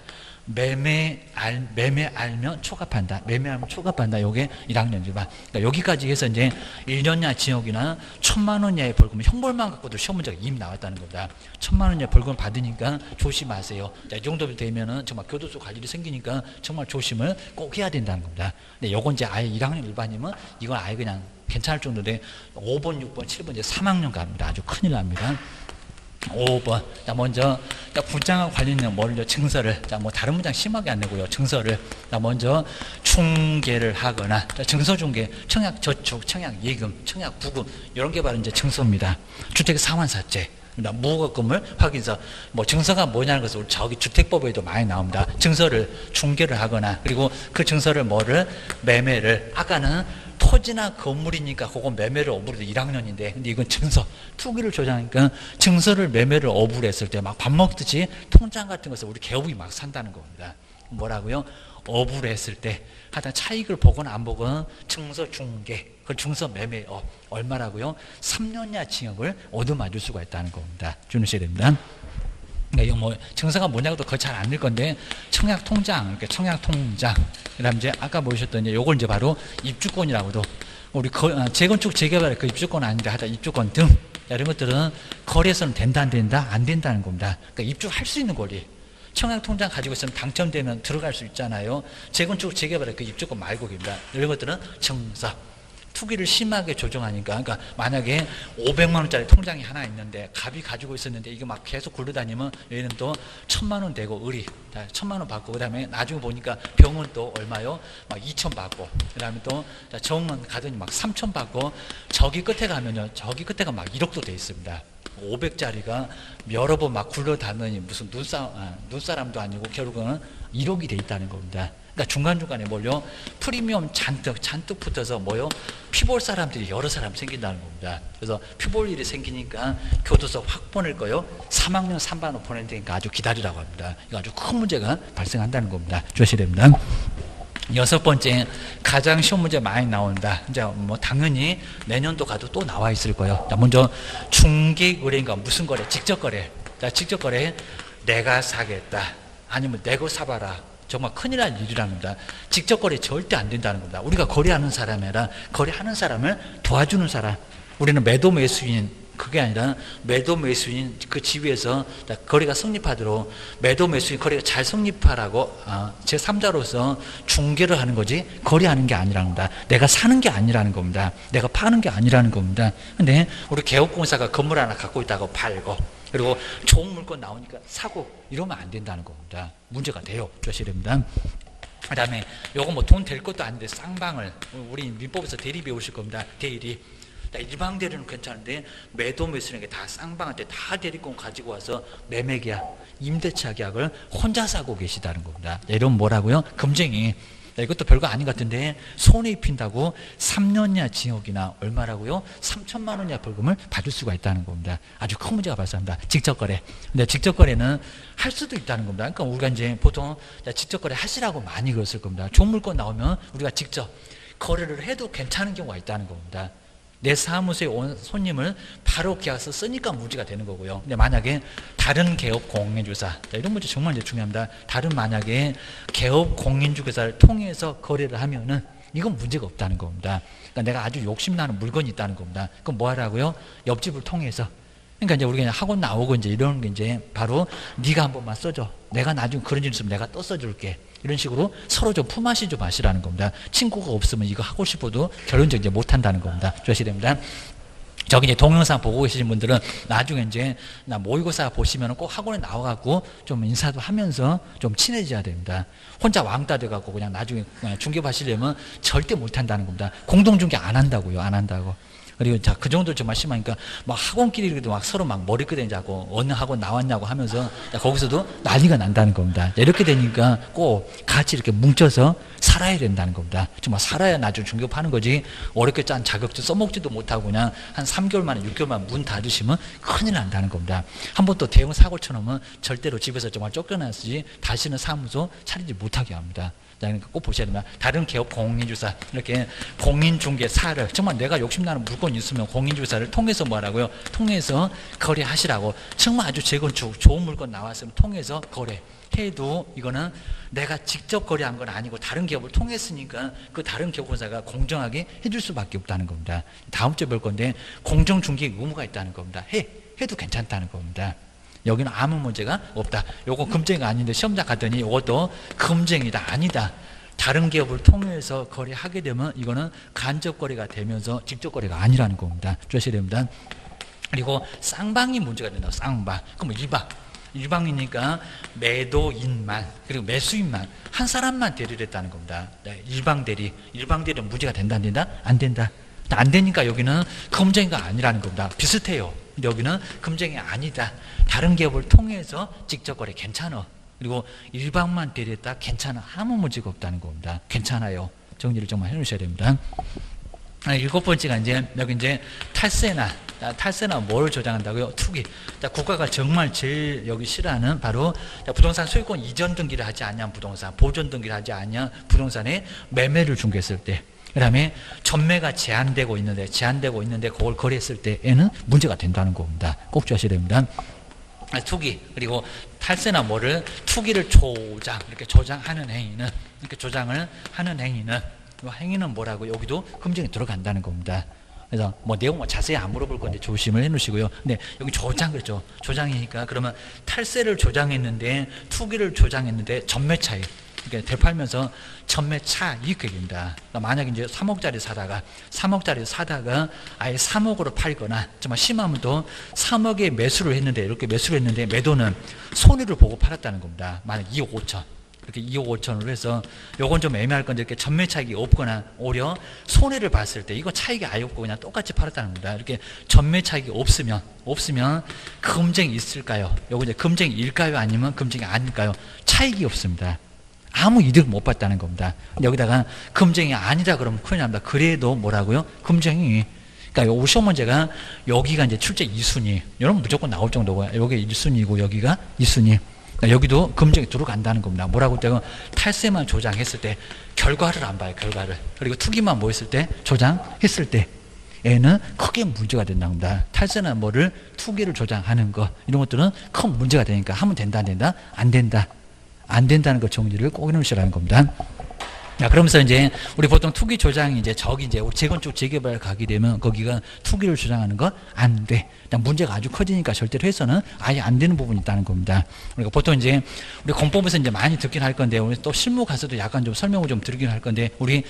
매매 알, 매매 알면 초과 판단, 매매 알면 초과 판단, 요게 일 학년 일반. 그러니까 여기까지 해서 이제 일 년이하 징역이나 천만 원 이하의 벌금, 형벌만 갖고도 시험 문제가 이미 나왔다는 겁니다. 천만 원 이하의 벌금 받으니까 조심하세요. 자, 이 정도 되면은 정말 교도소 갈 일이 생기니까 정말 조심을 꼭 해야 된다는 겁니다. 근데 요건 이제 아예 일 학년 일반이면 이건 아예 그냥 괜찮을 정도인데 오 번, 육 번, 칠 번 이제 삼 학년 갑니다. 아주 큰일 납니다. 오 번. 자, 먼저, 분양과 관련된 뭐를 증서를, 자, 뭐 다른 문장 심하게 안 내고요. 증서를, 자, 먼저 중개를 하거나, 자, 증서 중개, 청약 저축, 청약 예금, 청약 부금, 이런 게 바로 이제 증서입니다. 주택 상환사채. 무허가금을 확인서, 뭐 증서가 뭐냐는 것을 우리 저기 주택법에도 많이 나옵니다. 증서를 중개를 하거나 그리고 그 증서를 뭐를 매매를 아까는 토지나 건물이니까 그건 매매를 어부를 일 학년인데 근데 이건 증서 투기를 조장하니까 증서를 매매를 어부를 했을 때 막 밥 먹듯이 통장 같은 것을 우리 개업이 막 산다는 겁니다. 뭐라고요? 어부를 했을 때 하여튼 차익을 보거나 안 보거나 증서 중개 그 증서 매매 어, 얼마라고요? 삼 년 이하 징역을 얻어맞을 수가 있다는 겁니다. 주무셔야 됩니다. 그러니까 뭐 증서가 뭐냐고도 그거 잘 안 낼 건데 청약 통장, 이렇게 청약 통장, 그다음 이제 아까 보셨던 요걸 이제 바로 입주권이라고도 우리 거, 재건축 재개발의 그 입주권 아닌데 하여튼 입주권 등 이런 것들은 거래에서는 된다 안 된다? 안 된다는 겁니다. 그러니까 입주할 수 있는 권리. 청약통장 가지고 있으면 당첨되면 들어갈 수 있잖아요. 재건축 재개발의 그 입주권 말고입니다. 이런 것들은 청사. 투기를 심하게 조정하니까, 그러니까 만약에 오백만 원짜리 통장이 하나 있는데 갑이 가지고 있었는데 이게 막 계속 굴러다니면 얘는 또 천만 원 되고 의리 천만 원 받고, 그 다음에 나중에 보니까 병은 또 얼마요? 막 이천 받고, 그 다음에 또 정원 가더니 막 삼천 받고, 저기 끝에 가면요, 저기 끝에가 막 일억도 돼 있습니다. 오백짜리가 여러 번 막 굴러다니니 무슨 눈사, 아, 눈사람도 아니고 결국은 일억이 돼 있다는 겁니다. 그러니까 중간중간에 뭘요? 프리미엄 잔뜩 잔뜩 붙어서 뭐요? 피볼 사람들이 여러 사람 생긴다는 겁니다. 그래서 피볼 일이 생기니까 교도소 확 보낼 거요. 삼 학년 삼 반으로 보낼 테니까 아주 기다리라고 합니다. 이거 아주 큰 문제가 발생한다는 겁니다. 조심해야 됩니다. 여섯 번째, 가장 쉬운 문제 많이 나온다. 이제 뭐 당연히 내년도 가도 또 나와 있을 거예요. 자, 먼저 중개 거래인가 무슨 거래? 직접 거래. 자, 직접 거래. 내가 사겠다. 아니면 내고 사봐라. 정말 큰일 날 일이랍니다. 직접 거래 절대 안 된다는 겁니다. 우리가 거래하는 사람이 아니라 거래하는 사람을 도와주는 사람. 우리는 매도 매수인, 그게 아니라 매도 매수인 그 지위에서 거래가 성립하도록 매도 매수인 거래가 잘 성립하라고 제삼자로서 중개를 하는 거지 거래하는 게 아니라는 겁니다. 내가 사는 게 아니라는 겁니다. 내가 파는 게 아니라는 겁니다. 근데 우리 개업공사가 건물 하나 갖고 있다고 팔고, 그리고 좋은 물건 나오니까 사고, 이러면 안 된다는 겁니다. 문제가 돼요. 조심해야 됩니다. 그 다음에 요거 뭐 돈 될 것도 아닌데 쌍방을, 우리 민법에서 대리 배우실 겁니다. 대리. 일방 대리는 괜찮은데 매도 매수인에게 다 쌍방한테 다 대리권 가지고 와서 매매계약, 임대차 계약을 혼자 사고 계시다는 겁니다. 이러면 뭐라고요? 금쟁이. 이것도 별거 아닌 것 같은데 손해 입힌다고 삼 년 이하 징역이나 얼마라고요? 삼천만 원 이하 벌금을 받을 수가 있다는 겁니다. 아주 큰 문제가 발생합니다. 직접거래. 근데 직접거래는 할 수도 있다는 겁니다. 그러니까 우리가 이제 보통 직접거래 하시라고 많이 그랬을 겁니다. 좋은 물건 나오면 우리가 직접 거래를 해도 괜찮은 경우가 있다는 겁니다. 내 사무소에 온 손님을 바로 계약서 쓰니까 문제가 되는 거고요. 근데 만약에 다른 개업 공인주사, 이런 문제 정말 이제 중요합니다. 다른 만약에 개업 공인주사를 통해서 거래를 하면은 이건 문제가 없다는 겁니다. 그러니까 내가 아주 욕심나는 물건이 있다는 겁니다. 그럼 뭐 하라고요? 옆집을 통해서. 그러니까 이제 우리가 학원 나오고 이제 이런 게 이제 바로 네가 한 번만 써줘. 내가 나중에 그런 일 있으면 내가 또 써줄게. 이런 식으로 서로 좀 품앗이 좀 하시라는 겁니다. 친구가 없으면 이거 하고 싶어도 결론적 이제 못 한다는 겁니다. 조심해야 됩니다. 저기 이제 동영상 보고 계시는 분들은 나중에 이제 나 모의고사 보시면 꼭 학원에 나와갖고 좀 인사도 하면서 좀 친해져야 됩니다. 혼자 왕따 돼갖고 그냥 나중에 중개업 하시려면 절대 못 한다는 겁니다. 공동중개 안 한다고요. 안 한다고. 그리고 자, 그 정도 정말 심하니까 막 학원끼리도 막 서로 막 머리끄댕이자고 어느 학원 나왔냐고 하면서 거기서도 난리가 난다는 겁니다. 이렇게 되니까 꼭 같이 이렇게 뭉쳐서 살아야 된다는 겁니다. 정말 살아야 나중에 중개업하는 거지 어렵게 짠 자격증 써먹지도 못하고 그냥 한 삼 개월 만에 육 개월 만에 문 닫으시면 큰일 난다는 겁니다. 한번 또 대형 사고 쳐놓으면 절대로 집에서 정말 쫓겨났지 다시는 사무소 차리지 못하게 합니다. 그러니까 꼭 보셔야 됩니다. 다른 개업 공인주사, 이렇게 공인중개사를 정말 내가 욕심나는 물건이 있으면 공인주사를 통해서 뭐라고요? 통해서 거래하시라고. 정말 아주 재건축 좋은 물건 나왔으면 통해서 거래해도 이거는 내가 직접 거래한 건 아니고 다른 기업을 통했으니까 그 다른 기업사가 공정하게 해줄 수밖에 없다는 겁니다. 다음 주에 볼 건데 공정중개 의무가 있다는 겁니다. 해, 해도 괜찮다는 겁니다. 여기는 아무 문제가 없다. 요거 금쟁이가 아닌데 시험장 갔더니 이것도 금쟁이다. 아니다. 다른 기업을 통해서 거래하게 되면 이거는 간접 거래가 되면서 직접 거래가 아니라는 겁니다. 조심해야 됩니다. 그리고 쌍방이 문제가 된다. 쌍방. 그럼 일방. 일방이니까 매도인만 그리고 매수인만 한 사람만 대리를 했다는 겁니다. 일방 대리. 일방 대리는 문제가 된다 안 된다? 안 된다. 안 되니까 여기는 금쟁이가 아니라는 겁니다. 비슷해요. 근데 여기는 금쟁이 아니다. 다른 기업을 통해서 직접 거래 괜찮아. 그리고 일방만 대리했다 괜찮아. 아무 문제가 없다는 겁니다. 괜찮아요. 정리를 정말 해놓으셔야 됩니다. 아, 일곱 번째가 이제 여기 이제 탈세나 탈세나 뭘 조장한다고요? 투기. 자, 국가가 정말 제일 여기 싫어하는 바로 자, 부동산 소유권 이전 등기를 하지 않냐 부동산 보존 등기를 하지 않냐 부동산의 매매를 중개했을 때. 그 다음에 전매가 제한되고 있는데 제한되고 있는데 그걸 거래했을 때에는 문제가 된다는 겁니다. 꼭 조심해야 됩니다. 투기 그리고 탈세나 뭐를 투기를 조장 이렇게 조장하는 행위는 이렇게 조장을 하는 행위는 이 행위는 뭐라고 여기도 금쟁이 들어간다는 겁니다. 그래서 뭐 내용 뭐 자세히 안 물어볼 건데 조심을 해 놓으시고요. 근데 여기 조장 그랬죠. 조장이니까 그러면 탈세를 조장했는데 투기를 조장했는데 전매 차익. 그러니까 되팔면서 전매 차익이 됩니다. 그러니까 만약에 이제 삼억짜리 사다가 삼억짜리 사다가 아예 삼억으로 팔거나 정말 심하면 또 삼억에 매수를 했는데 이렇게 매수를 했는데 매도는 손해를 보고 팔았다는 겁니다. 만약 이억 오천. 이렇게 이억 오천으로 해서 요건 좀 애매할 건데 이렇게 전매 차익이 없거나 오히려 손해를 봤을 때 이거 차익이 아예 없고 그냥 똑같이 팔았다는 겁니다. 이렇게 전매 차익이 없으면 없으면 금쟁이 있을까요? 요거 이제 금쟁이일까요? 아니면 금쟁이 아닐까요? 차익이 없습니다. 아무 이득 못 봤다는 겁니다. 여기다가 금쟁이 아니다 그러면 큰일 납니다. 그래도 뭐라고요? 금쟁이. 그러니까 요 시험 문제가 여기가 이제 출제 이 순위. 여러분 무조건 나올 정도고요. 여기 일 순위고 여기가 이 순위. 그러니까 여기도 금쟁이 들어간다는 겁니다. 뭐라고 때가 탈세만 조장했을 때 결과를 안 봐요. 결과를. 그리고 투기만 뭐 했을 때 조장했을 때 얘는 크게 문제가 된다는 겁니다. 탈세나 뭐를 투기를 조장하는 거 이런 것들은 큰 문제가 되니까 하면 된다 안 된다? 안 된다. 안 된다는 거 정리를 꼭 해놓으시라는 겁니다. 자, 그러면서 이제 우리 보통 투기 조장이 이제 저기 이제 재건축 재개발 가게 되면 거기가 투기를 조장하는 거 안 돼. 문제가 아주 커지니까 절대로 해서는 아예 안 되는 부분이 있다는 겁니다. 그러니까 보통 이제 우리 공법에서 이제 많이 듣긴 할 건데 우리 또 실무 가서도 약간 좀 설명을 좀 드리긴 할 건데 우리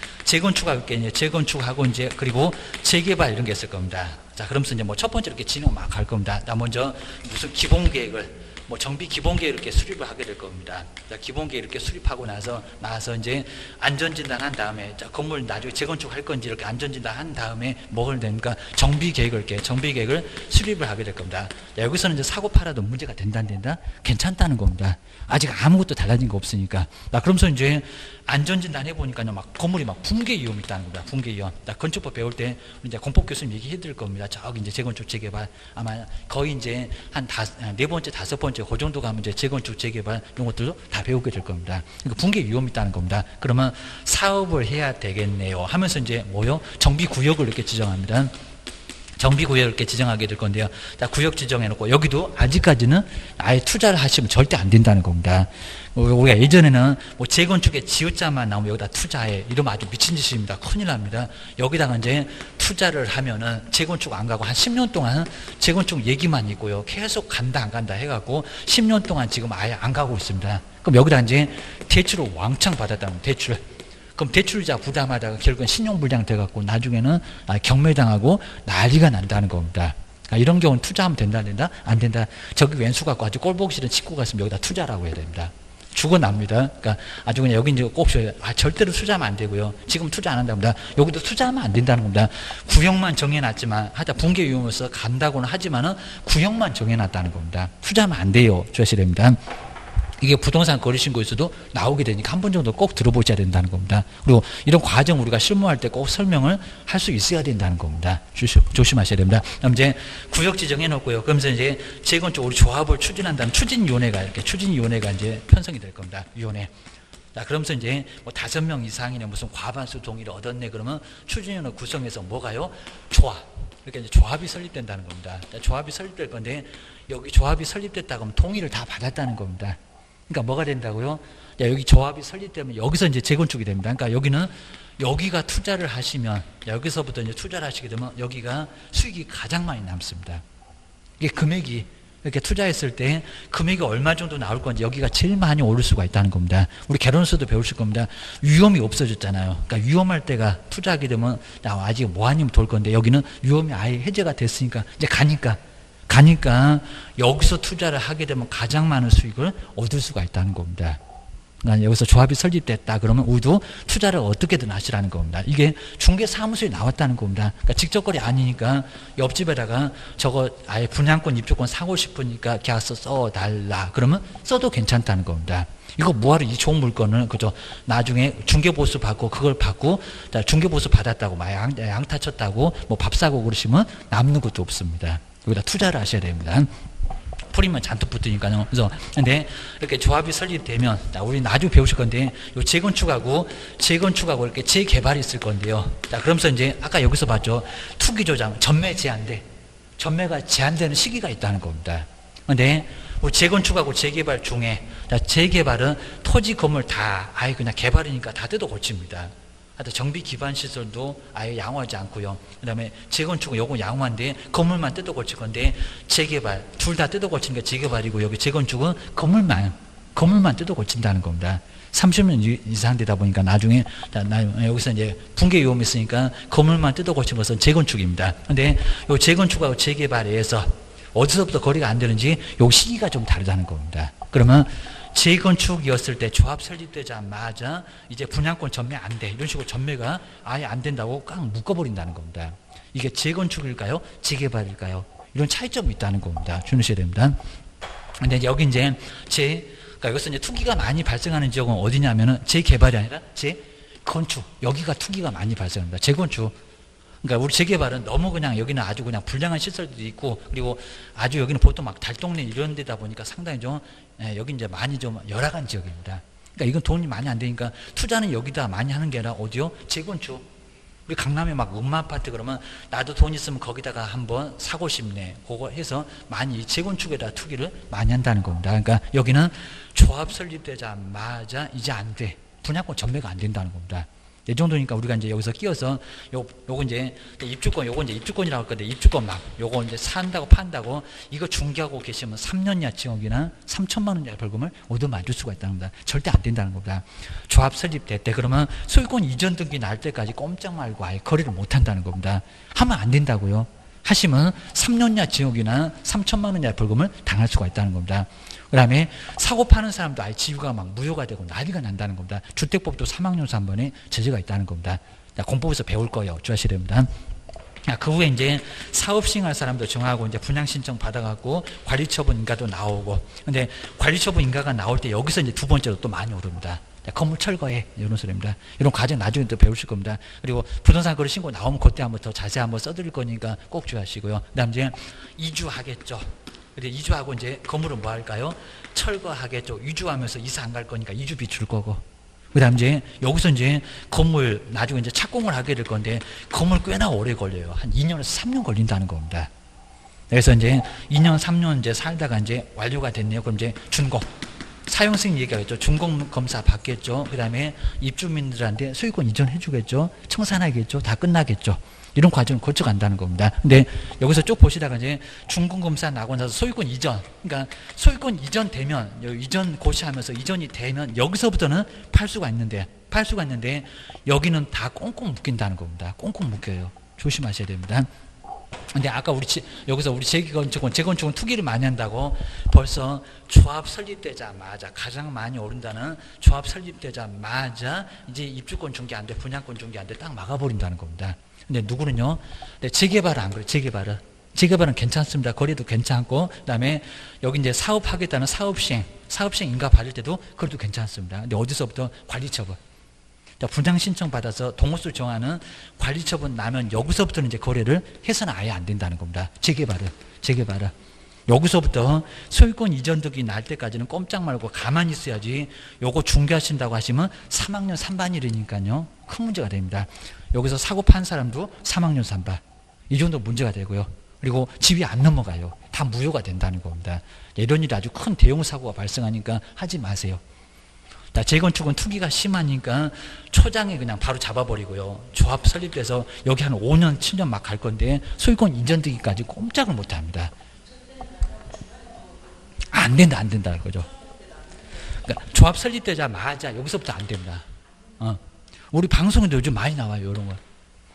재건축할 게 이제 재건축하고 이제 그리고 재개발 이런 게 있을 겁니다. 자, 그러면서 이제 뭐 첫 번째 이렇게 진행 막 할 겁니다. 나 먼저 무슨 기본 계획을 뭐 정비 기본계획 이렇게 수립을 하게 될 겁니다. 기본계획 이렇게 수립하고 나서 나서 이제 안전진단 한 다음에 자, 건물 나중에 재건축할 건지 이렇게 안전진단 한 다음에 뭐를 됩니까? 정비계획을 이렇게 정비계획을 수립을 하게 될 겁니다. 자, 여기서는 이제 사고 팔아도 문제가 된다 안 된다? 괜찮다는 겁니다. 아직 아무것도 달라진 거 없으니까. 자, 그러면서 이제 안전진단 해보니까요, 막 건물이 막 붕괴 위험이 있다는 겁니다. 붕괴 위험. 자, 건축법 배울 때 이제 건법 교수님 얘기해 드릴 겁니다. 저기 이제 재건축 재개발 아마 거의 이제 한 다, 네 번째, 다섯 번째 그 정도 가면 이제 재건축 재개발 이런 것들도 다 배우게 될 겁니다. 그러니까 붕괴 위험이 있다는 겁니다. 그러면 사업을 해야 되겠네요. 하면서 이제 뭐요? 정비 구역을 이렇게 지정합니다. 정비구역을 이렇게 지정하게 될 건데요. 자, 구역 지정해놓고 여기도 아직까지는 아예 투자를 하시면 절대 안 된다는 겁니다. 우리가 예전에는 뭐 재건축에 지읒자만 나오면 여기다 투자해 이러면 아주 미친 짓입니다. 큰일 납니다. 여기다가 이제 투자를 하면은 재건축 안 가고 한 십 년 동안 재건축 얘기만 있고요. 계속 간다 안 간다 해갖고 십 년 동안 지금 아예 안 가고 있습니다. 그럼 여기다 이제 대출을 왕창 받았다는 대출. 그럼 대출자 부담하다가 결국은 신용불량 돼갖고 나중에는 경매당하고 난리가 난다는 겁니다. 그러니까 이런 경우는 투자하면 된다 안 된다? 안 된다. 저기 왼수 갖고 아주 꼴보기 싫은 친구가 있으면 여기다 투자라고 해야 됩니다. 죽어납니다. 그러니까 아주 그냥 여기 이제 꼭 아, 절대로 투자하면 안 되고요. 지금 투자 안 한답니다. 여기도 투자하면 안 된다는 겁니다. 구역만 정해놨지만 하다 붕괴 위험에서 간다고는 하지만은 구역만 정해놨다는 겁니다. 투자하면 안 돼요. 주셔야 됩니다. 이게 부동산 거래신고에서도 나오게 되니까 한 번 정도 꼭 들어보셔야 된다는 겁니다. 그리고 이런 과정 우리가 실무할 때 꼭 설명을 할 수 있어야 된다는 겁니다. 조심, 조심하셔야 됩니다. 그럼 이제 구역 지정해 놓고요. 그러면서 이제 재건축 우리 조합을 추진한다는 추진위원회가 이렇게 추진위원회가 이제 편성이 될 겁니다. 위원회. 자, 그러면서 이제 뭐 다섯 명 이상이나 무슨 과반수 동의를 얻었네 그러면 추진위원회 구성해서 뭐가요? 조합. 이렇게 이제 조합이 설립된다는 겁니다. 자, 조합이 설립될 건데 여기 조합이 설립됐다고 하면 동의를 다 받았다는 겁니다. 그러니까 뭐가 된다고요? 야, 여기 조합이 설립되면 여기서 이제 재건축이 됩니다. 그러니까 여기는 여기가 투자를 하시면 여기서부터 이제 투자를 하시게 되면 여기가 수익이 가장 많이 남습니다. 이게 금액이 이렇게 투자했을 때 금액이 얼마 정도 나올 건지 여기가 제일 많이 오를 수가 있다는 겁니다. 우리 개론서도 배우실 겁니다. 위험이 없어졌잖아요. 그러니까 위험할 때가 투자하게 되면 나 아직 뭐 아니면 돌 건데 여기는 위험이 아예 해제가 됐으니까 이제 가니까 가니까 여기서 투자를 하게 되면 가장 많은 수익을 얻을 수가 있다는 겁니다. 그러니까 여기서 조합이 설립됐다 그러면 우리도 투자를 어떻게든 하시라는 겁니다. 이게 중개사무소에 나왔다는 겁니다. 그러니까 직접거래 아니니까 옆집에다가 저거 아예 분양권 입주권 사고 싶으니까 계약서 써달라 그러면 써도 괜찮다는 겁니다. 이거 뭐하러 이 좋은 물건을 그죠? 나중에 중개보수 받고 그걸 받고 중개보수 받았다고 막 양, 양타 쳤다고 뭐 밥 사고 그러시면 남는 것도 없습니다. 여기다 투자를 하셔야 됩니다. 풀이면 잔뜩 붙으니까요. 그래서 근데 이렇게 조합이 설립되면 자, 우리 나중에 배우실 건데 요 재건축하고 재건축하고 이렇게 재개발이 있을 건데요. 자, 그러면서 이제 아까 여기서 봤죠. 투기 조장, 전매 제한돼. 전매가 제한되는 시기가 있다는 겁니다. 근데 우리 재건축하고 재개발 중에 자, 재개발은 토지 건물 다 아예 그냥 개발이니까 다 뜯어 고칩니다. 하여튼 정비 기반 시설도 아예 양호하지 않고요. 그 다음에 재건축은 요거 양호한데 건물만 뜯어 고칠 건데 재개발 둘 다 뜯어 고치는 게 재개발이고 여기 재건축은 건물만 건물만 뜯어 고친다는 겁니다. 삼십 년 이상 되다 보니까 나중에 나, 여기서 이제 붕괴 위험이 있으니까 건물만 뜯어 고친 것은 재건축입니다. 근데 요 재건축하고 재개발에 의해서 어디서부터 거리가 안 되는지 요 시기가 좀 다르다는 겁니다. 그러면 재건축이었을 때 조합 설립되자마자 이제 분양권 전매 안 돼. 이런 식으로 전매가 아예 안 된다고 꽉 묶어버린다는 겁니다. 이게 재건축일까요? 재개발일까요? 이런 차이점이 있다는 겁니다. 주의하셔야 됩니다. 근데 여기 이제 재, 그러니까 여기서 이제 투기가 많이 발생하는 지역은 어디냐면은 재개발이 아니라 재건축. 여기가 투기가 많이 발생합니다. 재건축. 그러니까 우리 재개발은 너무 그냥 여기는 아주 그냥 불량한 시설도 있고 그리고 아주 여기는 보통 막 달동네 이런 데다 보니까 상당히 좀 예, 여기 이제 많이 좀 열악한 지역입니다. 그러니까 이건 돈이 많이 안 되니까 투자는 여기다 많이 하는 게 아니라 어디요? 재건축. 우리 강남에 막 음마 아파트 그러면 나도 돈 있으면 거기다가 한번 사고 싶네. 그거 해서 많이 재건축에다 투기를 많이 한다는 겁니다. 그러니까 여기는 조합 설립되자마자 이제 안 돼. 분양권 전매가 안 된다는 겁니다. 이 정도니까 우리가 이제 여기서 끼어서 요, 요거 이제 입주권, 요거 이제 입주권이라고 할 건데 입주권 막 요거 이제 산다고 판다고 이거 중개하고 계시면 삼 년 이하 징역이나 삼천만 원짜리 벌금을 얻어 맞을 수가 있다는 겁니다. 절대 안 된다는 겁니다. 조합 설립됐대. 그러면 소유권 이전 등기 날 때까지 꼼짝 말고 아예 거래를 못 한다는 겁니다. 하면 안 된다고요. 하시면 삼 년 이하 징역이나 삼천만 원 이하 벌금을 당할 수가 있다는 겁니다. 그 다음에 사고 파는 사람도 아예 지위가 막 무효가 되고 난리가 난다는 겁니다. 주택법도 삼 학년 삼 번에 제재가 있다는 겁니다. 공법에서 배울 거예요. 주의하셔야 됩니다. 그 후에 이제 사업 시행할 사람도 정하고 이제 분양 신청 받아갖고 관리처분 인가도 나오고 근데 관리처분 인가가 나올 때 여기서 이제 두 번째로 또 많이 오릅니다. 건물 철거해 이런 소리입니다. 이런 과정 나중에 또 배우실 겁니다. 그리고 부동산 거래 신고 나오면 그때 한번 더 자세히 한번 써드릴 거니까 꼭 주의하시고요. 그다음 이제 이주하겠죠. 근데 이주하고 이제 건물은 뭐 할까요? 철거하겠죠. 이주하면서 이사 안 갈 거니까 이주비 줄 거고. 그다음 이제 여기서 이제 건물 나중에 이제 착공을 하게 될 건데 건물 꽤나 오래 걸려요. 한 이 년에서 삼 년 걸린다는 겁니다. 그래서 이제 이 년 삼 년 이제 살다가 이제 완료가 됐네요. 그럼 이제 준공. 사용승인 얘기하겠죠. 준공검사 받겠죠. 그 다음에 입주민들한테 소유권 이전해 주겠죠. 청산하겠죠. 다 끝나겠죠. 이런 과정을 거쳐간다는 겁니다. 근데 여기서 쭉 보시다가 이제 준공검사 나고 나서 소유권 이전. 그러니까 소유권 이전 되면, 이전 고시하면서 이전이 되면 여기서부터는 팔 수가 있는데, 팔 수가 있는데 여기는 다 꽁꽁 묶인다는 겁니다. 꽁꽁 묶여요. 조심하셔야 됩니다. 근데 아까 우리 지, 여기서 우리 재건축은 재건축은 투기를 많이 한다고 벌써 조합 설립되자마자 가장 많이 오른다는 조합 설립되자마자 이제 입주권 중개 안 돼, 분양권 중개 안 돼, 딱 막아버린다는 겁니다. 근데 누구는요? 근데 재개발은 안 그래요. 재개발은 재개발은 괜찮습니다. 거리도 괜찮고 그다음에 여기 이제 사업하겠다는 사업시행, 사업시행 인가 받을 때도 그것도 괜찮습니다. 근데 어디서부터 관리처분. 분양 신청 받아서 동호수를 정하는 관리처분 나면 여기서부터는 이제 거래를 해서는 아예 안 된다는 겁니다. 재개발은 재개발은 여기서부터 소유권 이전 등기 날 때까지는 꼼짝 말고 가만히 있어야지. 요거 중개하신다고 하시면 삼 학년 삼 반이라니까요. 큰 문제가 됩니다. 여기서 사고 판 사람도 삼 학년 삼 반. 이 정도 문제가 되고요. 그리고 집이 안 넘어가요. 다 무효가 된다는 겁니다. 이런 일이 아주 큰 대형 사고가 발생하니까 하지 마세요. 재건축은 투기가 심하니까 초장에 그냥 바로 잡아버리고요. 조합 설립돼서 여기 한 오 년, 칠 년 막 갈 건데 소유권 이전 등기까지 꼼짝을 못 합니다. 안 된다, 안 된다는 거죠. 그러니까 조합 설립되자마자 여기서부터 안 됩니다. 어. 우리 방송에도 요즘 많이 나와요, 이런 거.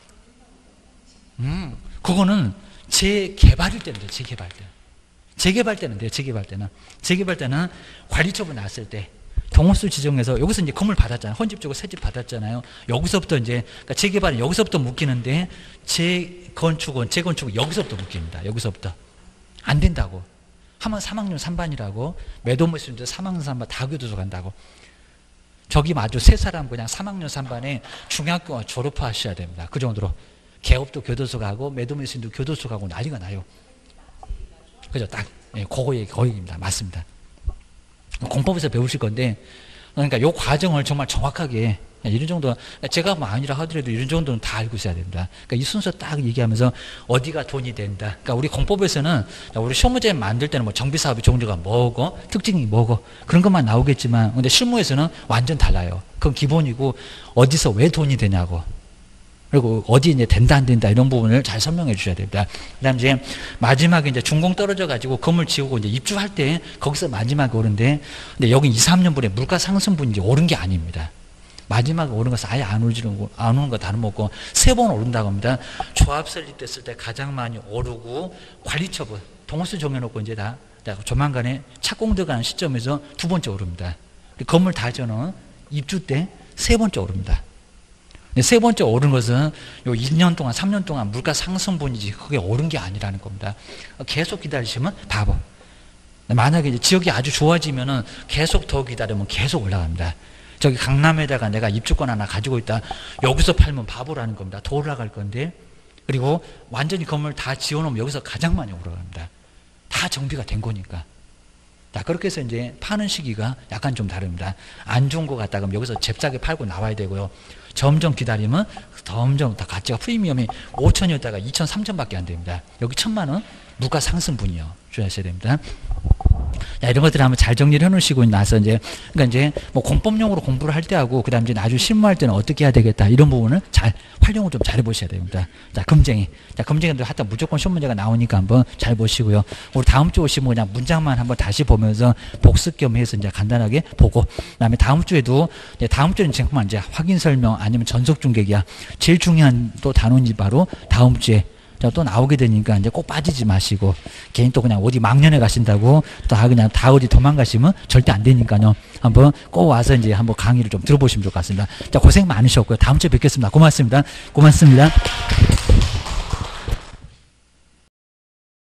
음, 그거는 재개발일 때는 돼요, 재개발 때. 재개발 때는 돼요, 재개발 때는. 재개발 때는 관리처분 났을 때. 동호수 지정해서 여기서 이제 건물 받았잖아요. 헌집 주고 새집 받았잖아요. 여기서부터 이제 그러니까 재개발은 여기서부터 묶이는데 재건축은 재건축은 여기서부터 묶입니다. 여기서부터 안 된다고 하면 삼 학년 삼 반이라고 매도물수인데 삼 학년 삼 반 다 교도소 간다고. 저기 아주 세 사람 그냥 삼 학년 삼 반에 중학교 졸업하셔야 됩니다. 그 정도로 개업도 교도소 가고 매도물수인도 교도소 가고 난리가 나요. 그죠? 딱 예, 그거 얘기 거기입니다. 맞습니다. 공법에서 배우실 건데 그러니까 이 과정을 정말 정확하게 이런 정도, 제가 뭐 아니라 하더라도 이런 정도는 다 알고 있어야 됩니다. 그러니까 이 순서 딱 얘기하면서 어디가 돈이 된다. 그러니까 우리 공법에서는 우리 시험 문제 만들 때는 뭐 정비사업의 종류가 뭐고, 특징이 뭐고, 그런 것만 나오겠지만, 근데 실무에서는 완전 달라요. 그건 기본이고, 어디서 왜 돈이 되냐고. 그리고 어디 이제 된다 안 된다 이런 부분을 잘 설명해 주셔야 됩니다. 그다음 이제 마지막에 이제 준공 떨어져 가지고 건물 지우고 이제 입주할 때 거기서 마지막에 오른데, 근데 여기 이, 삼 년 분에 물가 상승분이 이제 오른 게 아닙니다. 마지막에 오른 것은 아예 안 오르는 거, 안 오는 거 다름없고 세 번 오른다고 합니다. 조합 설립됐을 때 가장 많이 오르고 관리처분 동호수 정해놓고 이제 다 조만간에 착공 들어가는 시점에서 두 번째 오릅니다. 건물 다전은 입주 때 세 번째 오릅니다. 세 번째 오른 것은 요 이 년 동안, 삼 년 동안 물가 상승분이지 그게 오른 게 아니라는 겁니다. 계속 기다리시면 바보. 만약에 이제 지역이 아주 좋아지면은 계속 더 기다리면 계속 올라갑니다. 저기 강남에다가 내가 입주권 하나 가지고 있다. 여기서 팔면 바보라는 겁니다. 더 올라갈 건데. 그리고 완전히 건물 다 지어놓으면 여기서 가장 많이 올라갑니다. 다 정비가 된 거니까. 자, 그렇게 해서 이제 파는 시기가 약간 좀 다릅니다. 안 좋은 거 같다 그러면 여기서 잽싸게 팔고 나와야 되고요. 점점 기다리면 점점 다 가치가 프리미엄이 오천이었다가 이천, 삼천밖에 안 됩니다. 여기 천만 원 물가 상승분이요. 주의하셔야 됩니다. 자, 이런 것들을 한번 잘 정리를 해놓으시고 나서 이제, 그러니까 이제 뭐 공법용으로 공부를 할 때 하고, 그 다음 이제 나중에 실무할 때는 어떻게 해야 되겠다. 이런 부분을 잘, 활용을 좀 잘 해보셔야 됩니다. 자, 금쟁이. 자, 금쟁이도 하여튼 무조건 시험 문제가 나오니까 한번 잘 보시고요. 우리 다음 주 오시면 그냥 문장만 한번 다시 보면서 복습 겸 해서 이제 간단하게 보고, 그 다음에 다음 주에도, 이제 다음 주는 정말 이제 확인 설명 아니면 전속 중개기야. 제일 중요한 또 단원이 바로 다음 주에 자, 또 나오게 되니까 이제 꼭 빠지지 마시고, 개인 또 그냥 어디 망년에 가신다고 다 그냥 다 어디 도망가시면 절대 안 되니까요. 한번 꼭 와서 이제 한번 강의를 좀 들어보시면 좋을 것 같습니다. 자, 고생 많으셨고요. 다음 주에 뵙겠습니다. 고맙습니다. 고맙습니다.